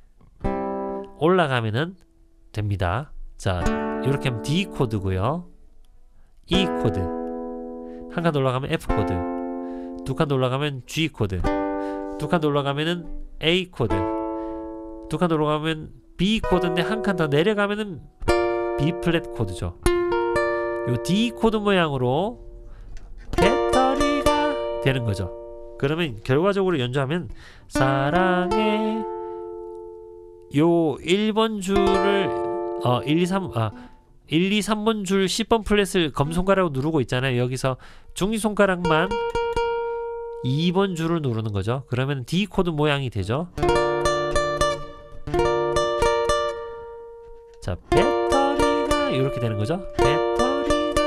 올라가면은 됩니다. 자, 이렇게 하면 D 코드고요. E 코드. 한 칸 올라가면 F 코드. 두 칸 올라가면 G 코드. 두 칸 올라가면은 A 코드. 두 칸 올라가면 B 코드인데 한 칸 더 내려가면은 B 플랫 코드죠. 요 D 코드 모양으로 배터리가 되는 거죠. 그러면 결과적으로 연주하면 사랑해 요 1번 줄을 1, 2, 3번 줄 10번 플랫을 검손가락으로 누르고 있잖아요. 여기서 중지손가락만 2번 줄을 누르는 거죠. 그러면 D 코드 모양이 되죠. 자, 배터리가 이렇게 되는 거죠. 배터리가.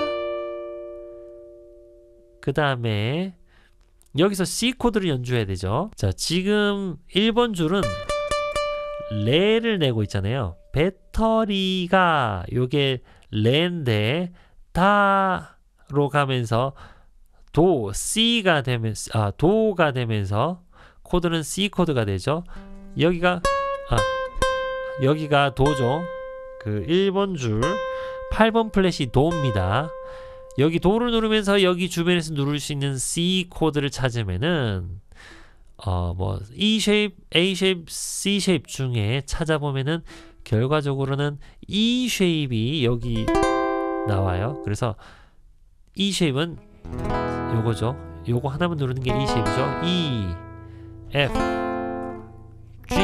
그 다음에 여기서 C 코드를 연주해야 되죠. 자, 지금 1번 줄은 레를 내고 있잖아요. 배터리가 요게 레인데 다로 가면서 도 C가 되면서 도가 되면서 코드는 C 코드가 되죠. 여기가 도죠. 그 1번 줄 8번 플랫이 도입니다. 여기 도를 누르면서 여기 주변에서 누를 수 있는 C 코드를 찾으면은 뭐 E 쉐입, A 쉐입, C 쉐입 중에 찾아보면은 결과적으로는 E 쉐입이 여기 나와요. 그래서 E 쉐입은 요거죠. 요거 하나만 누르는 게 E 쉐입이죠. E, F, G,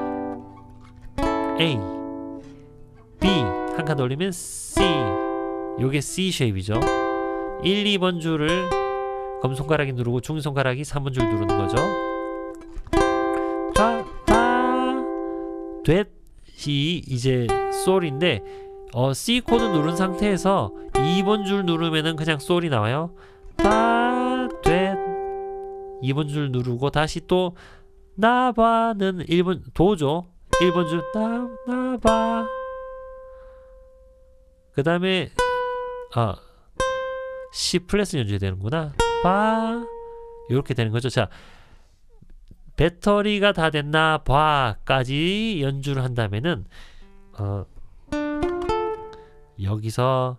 A, B 한 칸 더 올리면 C. 요게 C 쉐입이죠. 1, 2번 줄을 검손가락이 누르고 중손가락이 3번 줄 누르는 거죠. 됐이 이제 솔인데 C 코드 누른 상태에서 2번 줄 누르면은 그냥 솔이 나와요. 됐 2번 줄 누르고 다시 또 나봐는 1번 도죠. 1번 줄 나봐. 그 다음에 C 플랫을 연주해야 되는구나. 이렇게 되는 거죠. 자, 배터리가 다 됐나 봐까지 연주를 한다면은 여기서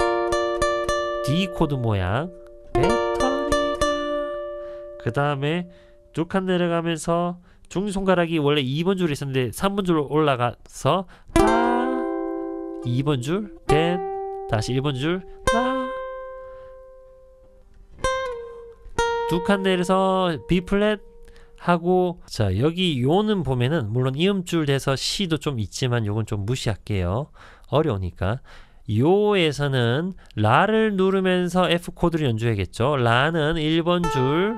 D 코드 모양 배터리가 그 다음에 두 칸 내려가면서 중손가락이 원래 2번 줄이 있었는데 3번 줄로 올라가서 2번 줄 다시 1번 줄 두 칸 내려서 B 플랫 하고 자 여기 요는 보면은 물론 이음줄 돼서 C도 좀 있지만 요건 좀 무시할게요. 어려우니까. 요에서는 라를 누르면서 F 코드를 연주해야겠죠. 라는 1번 줄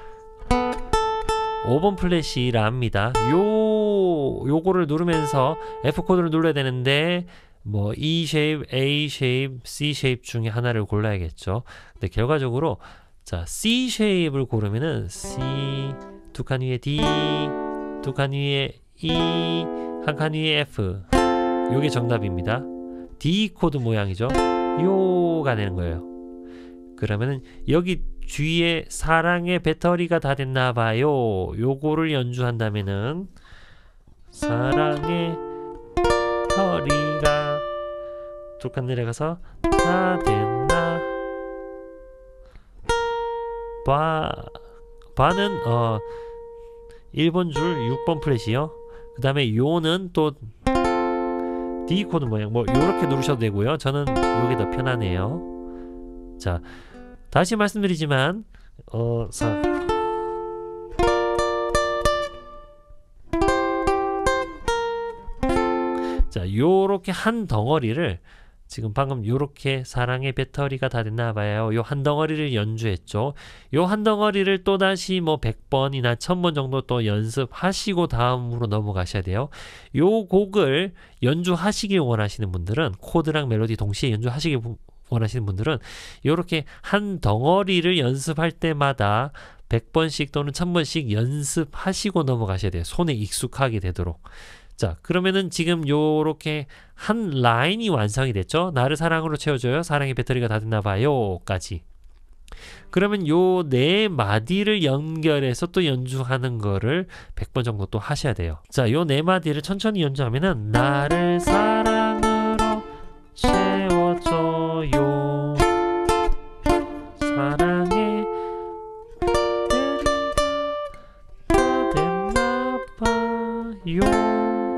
5번 플랫이 라입니다. 요거를 누르면서 F 코드를 눌러야 되는데 뭐 E 쉐입, A 쉐입, C 쉐입 중에 하나를 골라야겠죠. 근데 결과적으로 자 C 쉐입을 고르면은 C 두 칸 위에 D 두 칸 위에 E 한 칸 위에 F 요게 정답입니다. D 코드 모양이죠. 요가 되는 거예요. 그러면은 여기 뒤에 사랑의 배터리가 다 됐나봐요 요거를 연주한다면은 사랑의 배터리가 두 칸 내려가서 다 됐나 바는 1번 줄 6번 플랫이요. 그 다음에 요는 또 D 코드 모양 뭐 요렇게 누르셔도 되고요. 저는 요게 더 편하네요. 자 다시 말씀드리지만 자 요렇게 한 덩어리를 지금 방금 요렇게 사랑의 배터리가 다 됐나봐요. 요 한 덩어리를 연주했죠. 요 한 덩어리를 또다시 뭐 100번이나 1000번 정도 또 연습하시고 다음으로 넘어가셔야 돼요. 요 곡을 연주하시길 원하시는 분들은 코드랑 멜로디 동시에 연주하시길 원하시는 분들은 요렇게 한 덩어리를 연습할 때마다 100번씩 또는 1000번씩 연습하시고 넘어가셔야 돼요. 손에 익숙하게 되도록. 자 그러면은 지금 요렇게 한 라인이 완성이 됐죠. 나를 사랑으로 채워줘요. 사랑의 배터리가 다 됐나봐요 까지. 그러면 요 네 마디를 연결해서 또 연주하는 거를 100번 정도 또 하셔야 돼요. 자 요 네 마디를 천천히 연주하면은 나를 사랑으로 채워줘요 사랑의 배터리가 다 됐나봐요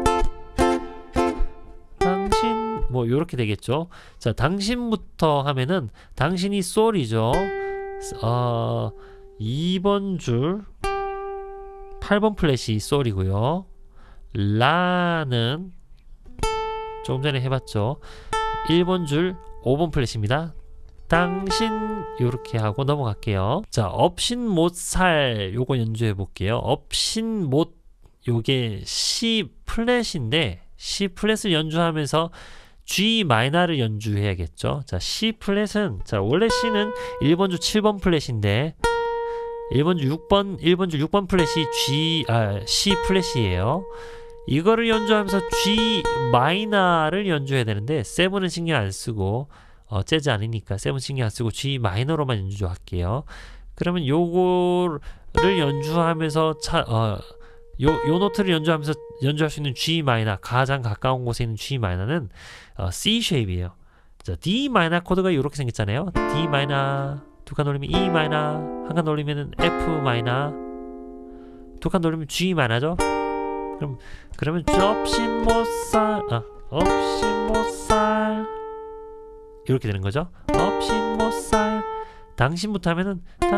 뭐 요렇게 되겠죠. 자 당신부터 하면은 당신이 솔이죠. 2번 줄 8번 플랫이 솔이고요. 라는 조금 전에 해봤죠. 1번 줄 5번 플랫입니다. 당신 요렇게 하고 넘어갈게요. 자 없인 못살 요거 연주해 볼게요. 없인 못 요게 C 플랫인데 C 플랫을 연주하면서 G 마이너를 연주해야겠죠. 자, C 플랫은 자, 원래 C는 1번 줄 7번 플랫인데 1번 줄 6번 플랫이 C 플랫이에요. 이거를 연주하면서 G 마이너를 연주해야 되는데 세븐은 신경 안 쓰고 재즈 아니니까 세븐 신경 안 쓰고 G 마이너로만 연주할게요. 그러면 요거를 연주하면서 요 노트를 연주하면서 연주할 수 있는 G 마이너 가장 가까운 곳에 있는 G 마이너는 C 쉐입이에요. 자, D 마이너 코드가 이렇게 생겼잖아요. D 마이너 두 칸 올리면 E 마이너 한 칸 올리면 F 마이너 두 칸 올리면 G 마이너죠. 그러면 없이 못살 없이 못살 이렇게 되는 거죠. 없이 못살 당신부터 하면은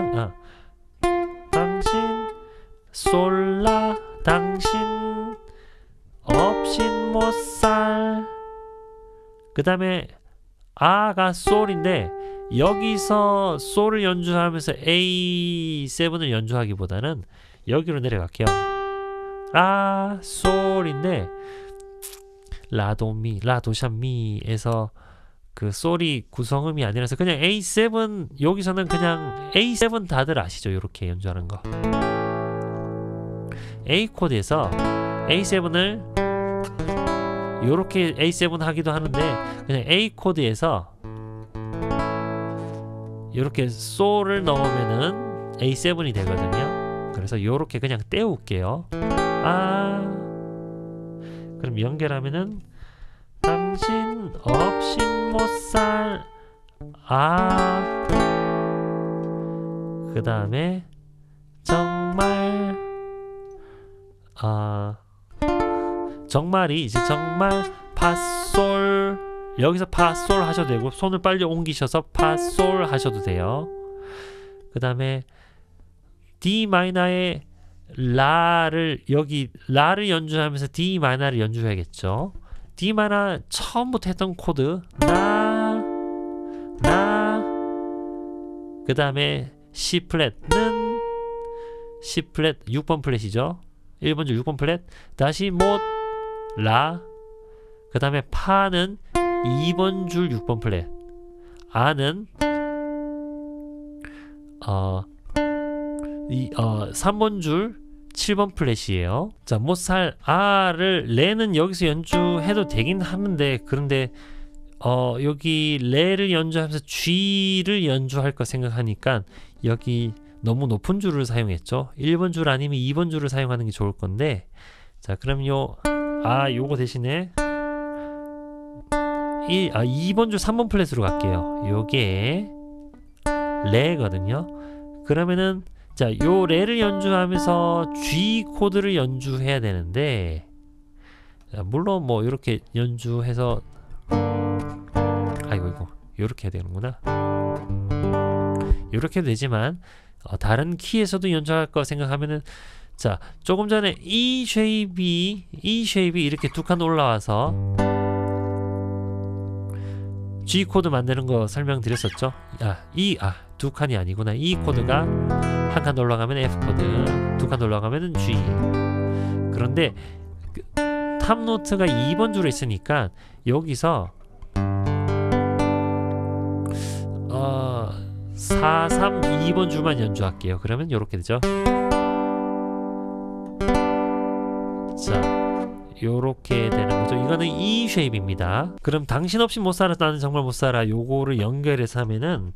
당신 솔라 당신 없이 못살. 그 다음에 아가 솔인데 여기서 솔을 연주하면서 A7을 연주하기보다는 여기로 내려갈게요. 아 솔인데 라도미 라도샤미에서 그 솔이 구성음이 아니라서 그냥 A7 여기서는 그냥 A7 다들 아시죠? 이렇게 연주하는 거. A 코드에서 A7을 요렇게 A7 하기도 하는데 그냥 A 코드에서 요렇게 솔을 넣으면은 A7이 되거든요. 그래서 요렇게 그냥 떼울게요. 그럼 연결하면은 당신 없이 못살 그 다음에 정말 정말이 이제 정말 파솔 여기서 파솔 하셔도 되고 손을 빨리 옮기셔서 파솔 하셔도 돼요. 그 다음에 D 마이너의 라를 여기 라를 연주하면서 D 마이너를 연주해야겠죠. D 마이너 처음부터 했던 코드 나 그 다음에 C 플랫는 C 플랫 6번 플랫이죠. 1번 줄 6번 플랫 다시 못 라 그 다음에 파는 2번 줄 6번 플랫 아는 3번 줄 7번 플랫이에요. 자, 못살 아를 레는 여기서 연주해도 되긴 하는데 그런데 여기 레를 연주하면서 G를 연주할 거 생각하니까 여기 너무 높은 줄을 사용했죠. 1번 줄 아니면 2번 줄을 사용하는 게 좋을 건데 자, 그럼 요거 대신에 2번 줄 3번 플랫으로 갈게요. 요게 레거든요. 그러면은 자, 요 레를 연주하면서 G 코드를 연주해야 되는데 물론 뭐 이렇게 연주해서 이거 요렇게 해야 되는구나. 요렇게 해도 되지만 다른 키에서도 연주할 거 생각하면은 자, 조금 전에 E 쉐입이 이렇게 두 칸 올라와서 G 코드 만드는 거 설명드렸었죠. 두 칸이 아니구나. E 코드가 한 칸 올라가면 F 코드, 두 칸 올라가면 G. 그런데 탑 노트가 2번 줄에 있으니까 여기서 4, 3, 2번 줄만 연주할게요. 그러면 이렇게 되죠. 자, 요렇게 되는 거죠. 이거는 E 쉐입입니다. 그럼 당신 없이 못 살아 나는 정말 못 살아 요거를 연결해서 하면은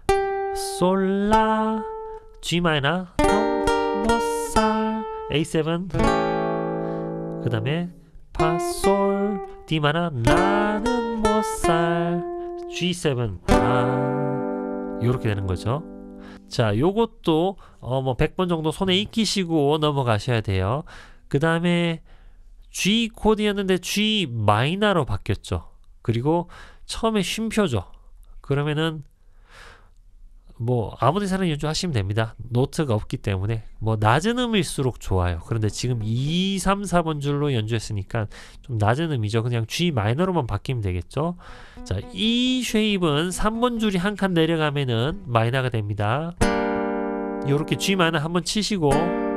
솔라 G 마이너 못 살 A7 그 다음에 파솔 D 마이너 나는 못 살 G7 요렇게 되는 거죠. 자, 요것도 뭐 100번 정도 손에 익히시고 넘어가셔야 돼요. 그 다음에 G 코드였는데 G 마이너로 바뀌었죠. 그리고 처음에 쉼표죠. 그러면은 뭐 아무 데서나 연주하시면 됩니다. 노트가 없기 때문에 뭐 낮은 음일수록 좋아요. 그런데 지금 2, 3, 4번 줄로 연주했으니까 좀 낮은 음이죠. 그냥 G 마이너로만 바뀌면 되겠죠. 자, E 쉐입은 3번 줄이 한 칸 내려가면은 마이너가 됩니다. 요렇게 G 마이너 한번 치시고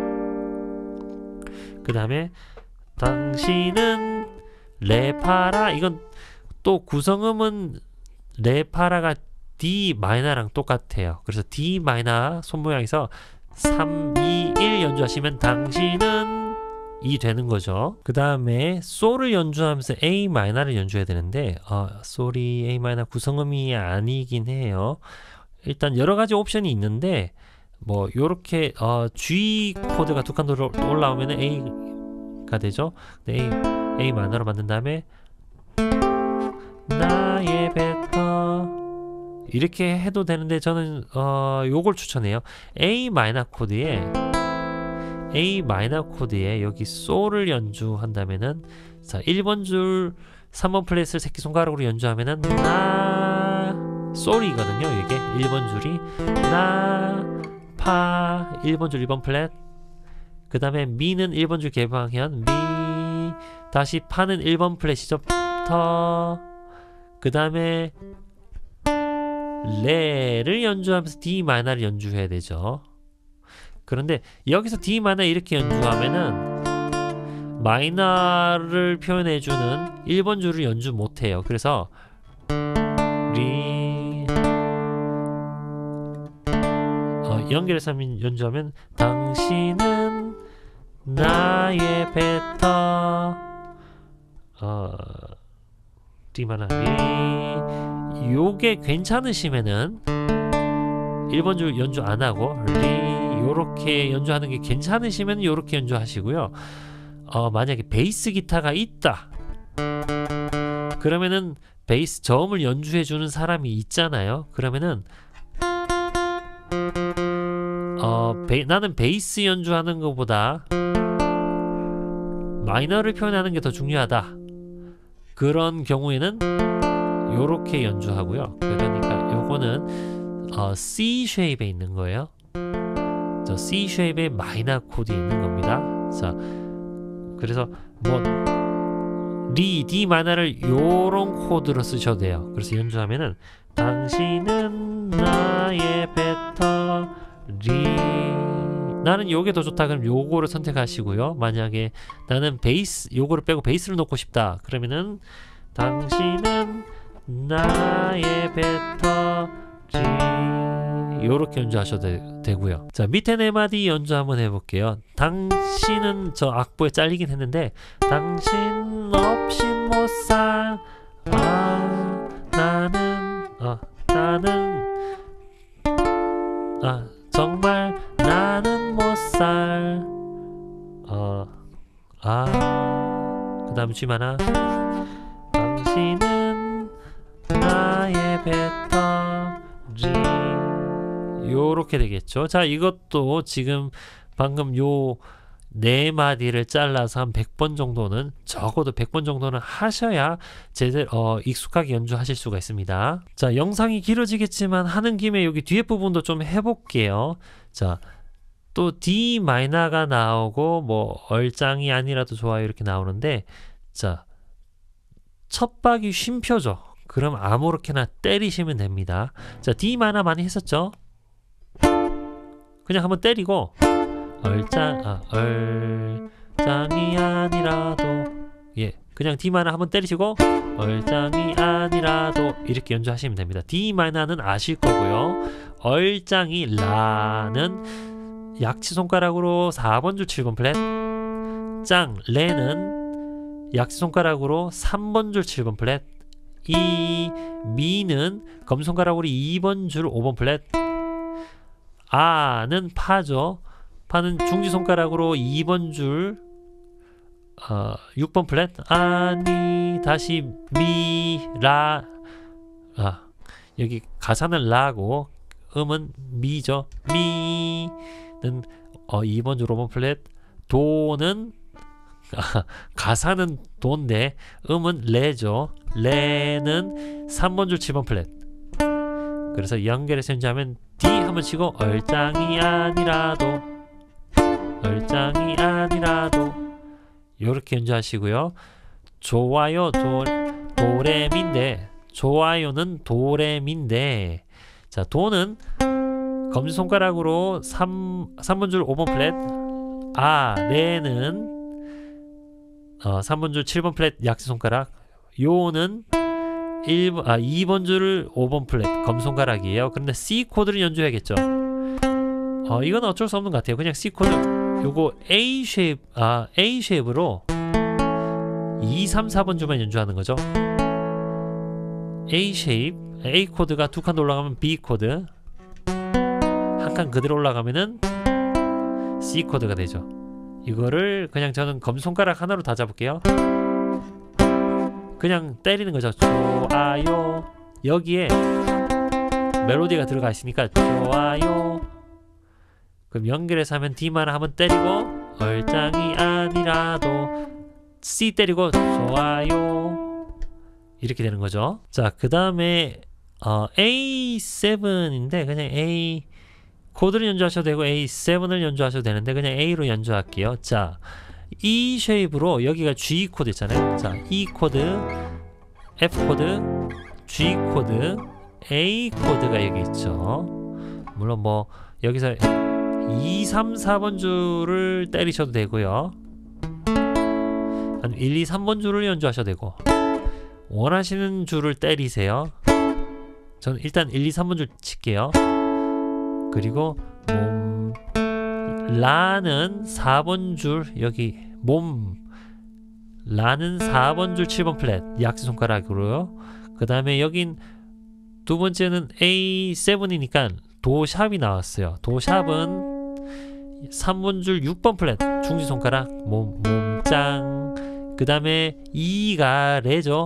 그 다음에 당신은 레파라 이건 또 구성음은 레파라가 D 마이너랑 똑같아요. 그래서 D 마이너 손 모양에서 3, 2, 1 연주하시면 당신은 이 되는 거죠. 그 다음에 솔을 연주하면서 A 마이너를 연주해야 되는데 솔이 A 마이너 구성음이 아니긴 해요. 일단 여러 가지 옵션이 있는데 뭐 요렇게 G 코드가 두 칸 올라오면 A가 되죠. A 마이너로 만든 다음에 나의 베터 이렇게 해도 되는데 저는 요걸 추천해요. A 마이너 코드에 A 마이너 코드에 여기 솔을 연주한다면은 자 1번 줄 3번 플랫을 새끼손가락으로 연주하면은 나 솔이거든요. 이게 1번 줄이 나 파 1번 줄 2번 플랫, 그 다음에 미는 1번 줄 개방현 미, 다시 파는 1번 플랫이죠. 터, 그 다음에 레를 연주하면서 D 마이너를 연주해야 되죠. 그런데 여기서 D 마이너 이렇게 연주하면은 마이너를 표현해주는 1번 줄을 연주 못해요. 그래서 리 연결해서 연주하면 당신은 나의 베터 D 마이너 리, 요게 괜찮으시면은 1번 줄 연주 안하고 리 요렇게 연주하는 게 괜찮으시면 요렇게 연주하시고요. 만약에 베이스 기타가 있다 그러면은 베이스 저음을 연주해주는 사람이 있잖아요. 그러면은 나는 베이스 연주하는 것보다 마이너를 표현하는 게 더 중요하다, 그런 경우에는 요렇게 연주하고요. 그러니까 요거는 C 쉐입에 있는 거예요. 저 C 쉐입에 마이너 코드에 있는 겁니다. 자, 그래서 뭐 리, D 마이너를 요런 코드로 쓰셔도 돼요. 그래서 연주하면은 당신은 나의 베터 리, 나는 요게 더 좋다 그럼 요거를 선택하시고요. 만약에 나는 베이스 요거를 빼고 베이스를 넣고 싶다 그러면은 당신은 나의 베터 리, 요렇게 연주하셔도 되고요. 자, 밑에 네 마디 연주 한번 해볼게요. 당신은 저 악보에 잘리긴 했는데 당신 없인 못살, 나는 정말 나는 못살, 그 다음 G 하나, 당신은 나의 배터리, 요렇게 되겠죠. 자, 이것도 지금 방금 요 네 마디를 잘라서 한 100번 정도는, 적어도 100번 정도는 하셔야 제대로 익숙하게 연주하실 수가 있습니다. 자, 영상이 길어지겠지만 하는 김에 여기 뒤에 부분도 좀 해볼게요. 자, 또 D 마이너가 나오고 뭐 얼짱이 아니라도 좋아요 이렇게 나오는데, 자, 첫 박이 쉼표죠. 그럼 아무렇게나 때리시면 됩니다. 자, D 마이너 많이 했었죠? 그냥 한번 때리고 얼짱이 아니라도, 예, 그냥 D 마이너 한번 때리시고 얼짱이 아니라도 이렇게 연주하시면 됩니다. D 마이너는 아실 거고요. 얼짱이 라는 약지 손가락으로 4번 줄 7번 플랫, 짱 레는 약지 손가락으로 3번 줄 7번 플랫, 이 미는 검손가락으로 2번 줄 5번 플랫, 아는 파죠. 파는 중지손가락으로 2번 줄 6번 플랫, 아니 다시 미, 라, 여기 가사는 라고 음은 미죠. 미는 2번 줄 5번 플랫, 도는 가사는 도인데 음은 레죠. 레는 3번 줄 7번 플랫. 그래서 연결해서 연주하면 D 한번 치고 얼짱이 아니라도 요렇게 연주하시고요. 좋아요 도레미인데, 좋아요는 도레미인데, 자, 도는 검지손가락으로 3번 줄 5번 플랫, 레는 3번 줄 7번 플랫 약지손가락, 요는 2번 줄 5번 플랫 검손가락이에요. 그런데 C 코드를 연주해야겠죠. 이건 어쩔 수 없는 것 같아요. 그냥 C 코드 요거 A 쉐입으로 2, 3, 4번 줄만 연주하는 거죠. A 쉐입, A 코드가 두 칸 올라가면 B 코드, 한 칸 그대로 올라가면은 C 코드가 되죠. 이거를 그냥 저는 검손가락 하나로 다 잡을게요. 그냥 때리는 거죠. 좋아요. 여기에 멜로디가 들어가 있으니까 좋아요. 그럼 연결해서 하면 D 마이너 한번 때리고 얼짱이 아니라도 C 때리고 좋아요. 이렇게 되는 거죠. 자, 그 다음에 A7인데 그냥 A 코드를 연주하셔도 되고 A7을 연주하셔도 되는데 그냥 A로 연주할게요. 자, E 쉐입으로 여기가 G 코드 있잖아요. 자, E 코드, F 코드, G 코드, A 코드가 여기 있죠. 물론 뭐 여기서 2, 3, 4번 줄을 때리셔도 되고요. 한 1, 2, 3번 줄을 연주하셔도 되고 원하시는 줄을 때리세요. 저는 일단 1, 2, 3번 줄 칠게요. 그리고 라는 4번 줄 여기 라는 4번 줄 7번 플랫 약지 손가락으로요. 그 다음에 여긴 두 번째는 A7이니까 도샵이 나왔어요. 도샵은 3번 줄 6번 플랫 중지 손가락 몸짱. 그 다음에 E가 레죠.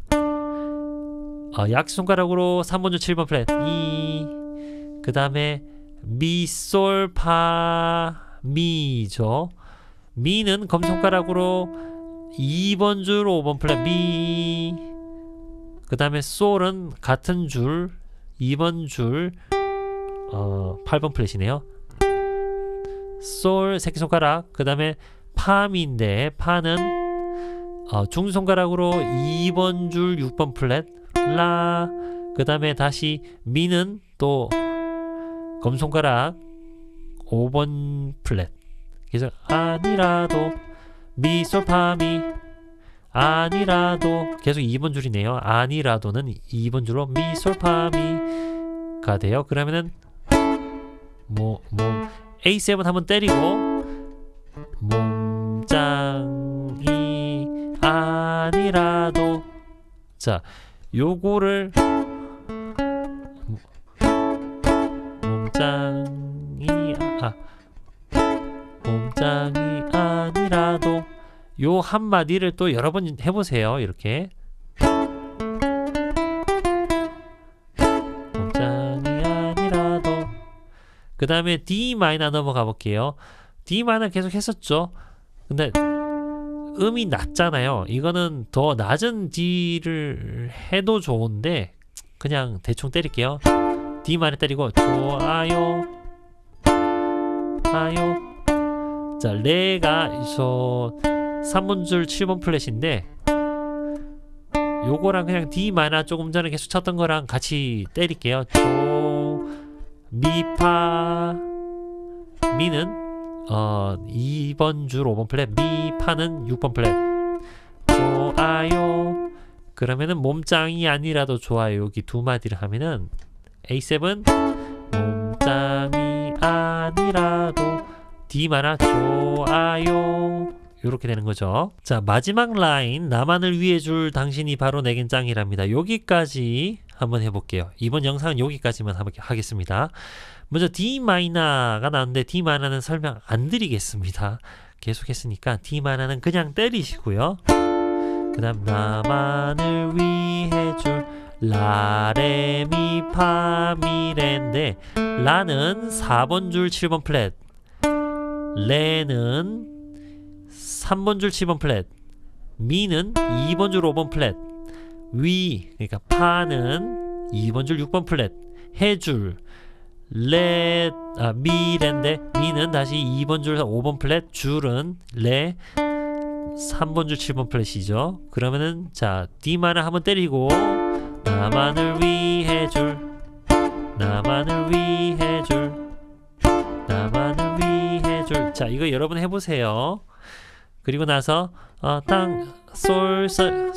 약지 손가락으로 3번 줄 7번 플랫 E. 그 다음에 미, 솔, 파, 미죠. 미는 검손가락으로 2번 줄 5번 플랫 미. 그 다음에 솔은 같은 줄 2번 줄 8번 플랫이네요. 솔 새끼손가락. 그 다음에 파미인데 파는 중손가락으로 2번 줄 6번 플랫 라. 그 다음에 다시 미는 또 검손가락 5번 플랫. 그래서 아니라도 미, 솔, 파, 미. 아니라도 계속 2번 줄이네요. 아니라도는 2번 줄로 미, 솔, 파, 미가 돼요. 그러면은 A7 한번 때리고 몸짱이 아니라도. 자, 요거를 몸짱이 아니라도 요 한마디를 또 여러 번 해보세요. 이렇게 몸짱이 아니라도. 그 다음에 D 마이너 넘어가 볼게요. D 마이너 계속 했었죠. 근데 음이 낮잖아요. 이거는 더 낮은 D를 해도 좋은데 그냥 대충 때릴게요. D 마이너 때리고 좋아요. 아요. 자, 레가 3번 줄 7번 플랫인데 요거랑 그냥 D 마이너 조금 전에 계속 쳤던 거랑 같이 때릴게요. 미파. 미는 2번 줄 5번 플랫 미파는 6번 플랫 좋아요. 그러면은 몸짱이 아니라도 좋아요. 여기 두 마디를 하면은 A7 몸짱이 아니라도 D 마이너 좋아요. 이렇게 되는 거죠. 자, 마지막 라인 나만을 위해 줄 당신이 바로 내겐 짱이랍니다. 여기까지 한번 해볼게요. 이번 영상은 여기까지만 하겠습니다. 먼저 D 마이너가 나왔는데 D 마이너는 설명 안 드리겠습니다. 계속 했으니까 D 마이너는 그냥 때리시고요. 그 다음 나만을 위해 줄 라레미파미레인데 라는 4번 줄 7번 플랫 레는 3번 줄 7번 플랫 미는 2번 줄 5번 플랫 위 그러니까 파는 2번 줄 6번 플랫 해줄 미레인데 미는 다시 2번 줄 5번 플랫 줄은 레 3번 줄 7번 플랫이죠. 그러면은 자 D 마이너 한번 때리고 나만을 위해 줄 나만을 위해 줄 나만을 위해 줄. 자, 이거 여러분 해보세요. 그리고 나서 솔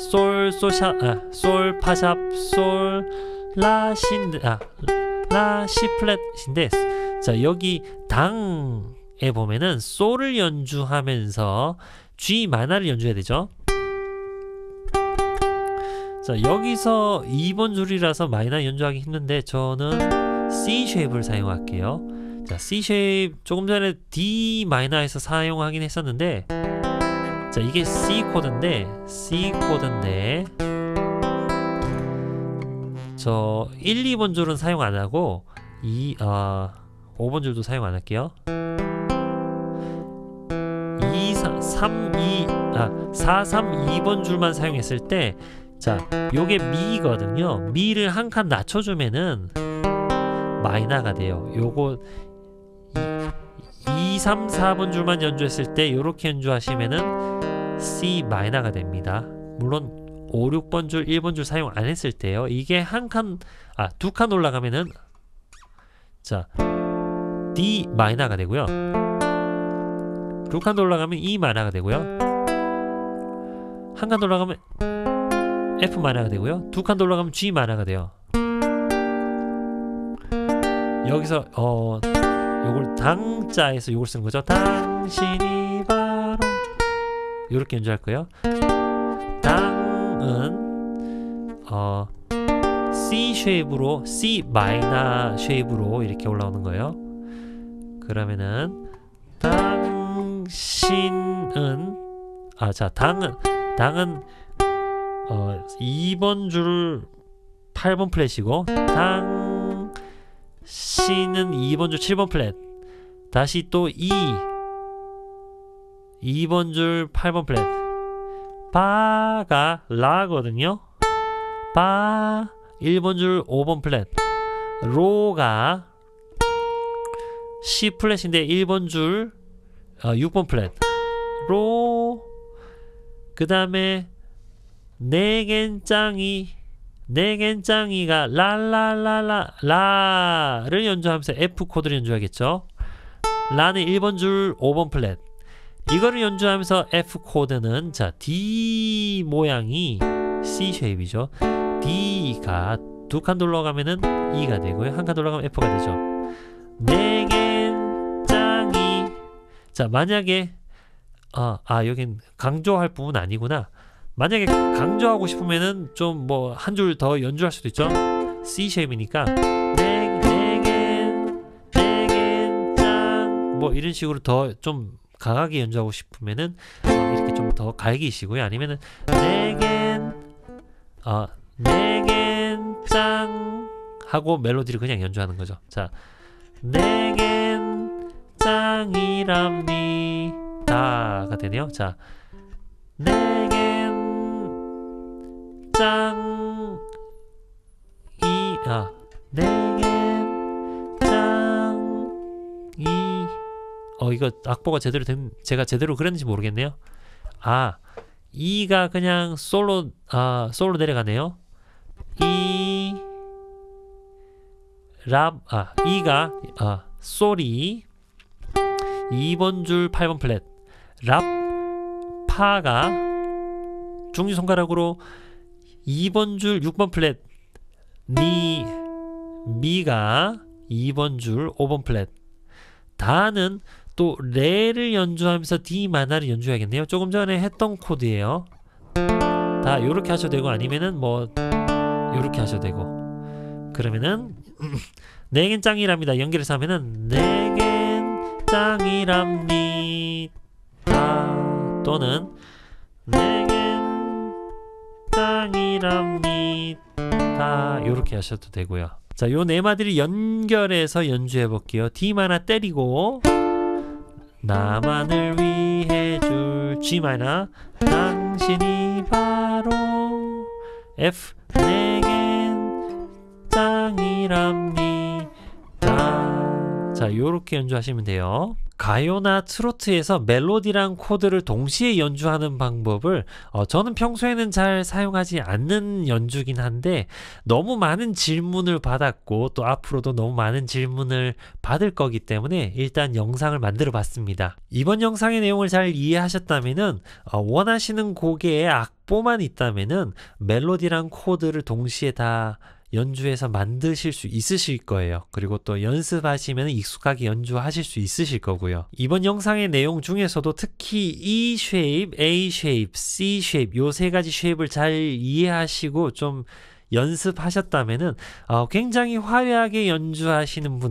파샵 솔 라신데 라 시 플랫인데 자, 여기 당에 보면은 솔을 연주하면서 G 마이너를 연주해야 되죠. 자, 여기서 2번 줄이라서 마이너 연주하기 힘든데 저는 C 쉐입을 사용할게요. 자, C 쉐입 조금 전에 D 마이너에서 사용하긴 했었는데 자, 이게 C 코드인데 저 1, 2번 줄은 사용 안 하고 5번 줄도 사용 안 할게요. 4, 3, 2번 줄만 사용했을 때, 자, 요게 미거든요. 미를 한 칸 낮춰주면은 마이너가 돼요. 요거 2, 3, 4번 줄만 연주했을 때 요렇게 연주하시면은 C 마이너가 됩니다. 물론 5, 6번 줄, 1번 줄 사용 안 했을 때요. 이게 두 칸 올라가면은, 자, D 마이너가 되고요. 두 칸 올라가면 E 마이너가 되고요. 한 칸 올라가면 F 마이너가 되고요. 두 칸 올라가면 G 마이너가 돼요. 여기서 요걸 당자에서 요걸 쓰는 거죠. 당신이 바로 요렇게 연주할 거예요. 당은 C 쉐입으로, C 마이너 쉐입으로 이렇게 올라오는 거예요. 그러면은 당신은, 자, 당은 2번 줄 8번 플랫이고, 당신은 2번 줄 7번 플랫, 다시 또 2번 줄 8번 플랫, 바가 라거든요. 바 1번 줄 5번 플랫, 로가 C 플랫인데 1번 줄 6번 플랫, 로, 그 다음에 네겐짱이가 라를 연주하면서 F 코드를 연주하겠죠. 라는 1번 줄 5번 플랫, 이거를 연주하면서 F 코드는, 자, D 모양이 C 쉐입이죠. D가 두 칸 올라가면은 E가 되고요. 한 칸 올라가면 F가 되죠. 네겐짱이, 자, 만약에 여긴 강조할 부분 아니구나. 만약에 강조하고 싶으면은 좀 뭐 한 줄 더 연주할 수도 있죠. C 쉐입이니까 네겐짱 뭐 이런 식으로 더 좀 강하게 연주하고 싶으면은 이렇게 좀 더 갈기시고요. 아니면은 네겐짱 하고 멜로디를 그냥 연주하는 거죠. 자, 네겐짱이랍니다가 되네요. 자, 이거 악보가 제가 제대로 그렸는지 모르겠네요. E가 그냥 솔로 내려가네요. E가 솔이 2번 줄 8번 플랫, 파가 중지손가락으로 2번 줄 6번 플랫, 미가 2번 줄 5번 플랫, 다는 또 레를 연주하면서 D 마이너를 연주해야겠네요. 조금 전에 했던 코드예요. 다 요렇게 하셔도 되고, 아니면은 뭐 요렇게 하셔도 되고. 그러면은 네겐 짱이랍니다 연결해서 하면은 네겐 짱이랍니다, 또는 네겐 짱이랍니다, 요렇게 하셔도 되고요. 자, 요 네 마디를 연결해서 연주해 볼게요. D 마이너 때리고 나만을 위해 줄 G 마이너, 당신이 바로 F, 내겐 짱이랍니다. 자, 요렇게 연주하시면 돼요. 가요나 트로트에서 멜로디랑 코드를 동시에 연주하는 방법을 저는 평소에는 잘 사용하지 않는 연주긴 한데, 너무 많은 질문을 받았고 또 앞으로도 너무 많은 질문을 받을 거기 때문에 일단 영상을 만들어 봤습니다. 이번 영상의 내용을 잘 이해하셨다면은 원하시는 곡의 악보만 있다면은 멜로디랑 코드를 동시에 다 연주해서 만드실 수 있으실 거예요. 그리고 또 연습하시면 익숙하게 연주하실 수 있으실 거고요. 이번 영상의 내용 중에서도 특히 E 쉐입, A 쉐입, C 쉐입 요 세 가지 쉐입을 잘 이해하시고 좀 연습하셨다면은 굉장히 화려하게 연주하시는 분들,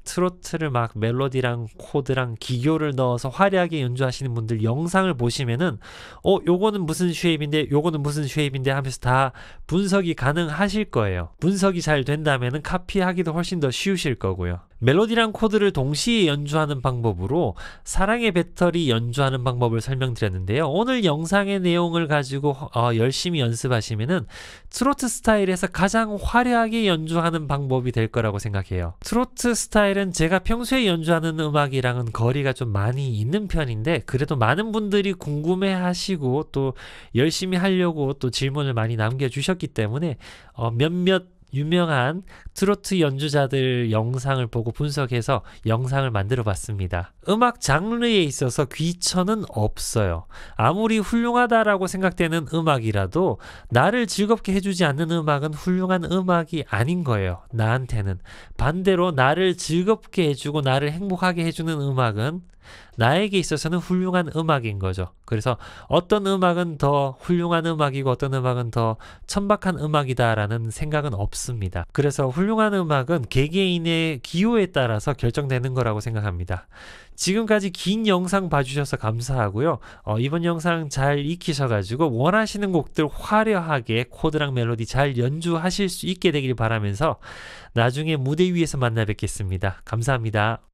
트로트를 막 멜로디랑 코드랑 기교를 넣어서 화려하게 연주하시는 분들 영상을 보시면은 요거는 무슨 쉐입인데 요거는 무슨 쉐입인데 하면서 다 분석이 가능하실 거예요. 분석이 잘 된다면은 카피하기도 훨씬 더 쉬우실 거고요. 멜로디랑 코드를 동시에 연주하는 방법으로 사랑의 배터리 연주하는 방법을 설명드렸는데요. 오늘 영상의 내용을 가지고 열심히 연습하시면은 트로트 스타일에서 가장 화려하게 연주하는 방법이 될 거라고 생각해요. 트로트 스타일은 제가 평소에 연주하는 음악이랑은 거리가 좀 많이 있는 편인데 그래도 많은 분들이 궁금해 하시고 또 열심히 하려고 또 질문을 많이 남겨주셨기 때문에 몇몇 유명한 트로트 연주자들 영상을 보고 분석해서 영상을 만들어 봤습니다. 음악 장르에 있어서 귀천은 없어요. 아무리 훌륭하다라고 생각되는 음악이라도 나를 즐겁게 해주지 않는 음악은 훌륭한 음악이 아닌 거예요. 나한테는. 반대로 나를 즐겁게 해주고 나를 행복하게 해주는 음악은 나에게 있어서는 훌륭한 음악인 거죠. 그래서 어떤 음악은 더 훌륭한 음악이고 어떤 음악은 더 천박한 음악이다라는 생각은 없습니다. 그래서 훌륭한 음악은 개개인의 기호에 따라서 결정되는 거라고 생각합니다. 지금까지 긴 영상 봐주셔서 감사하고요. 이번 영상 잘 익히셔가지고 원하시는 곡들 화려하게 코드랑 멜로디 잘 연주하실 수 있게 되길 바라면서 나중에 무대 위에서 만나 뵙겠습니다. 감사합니다.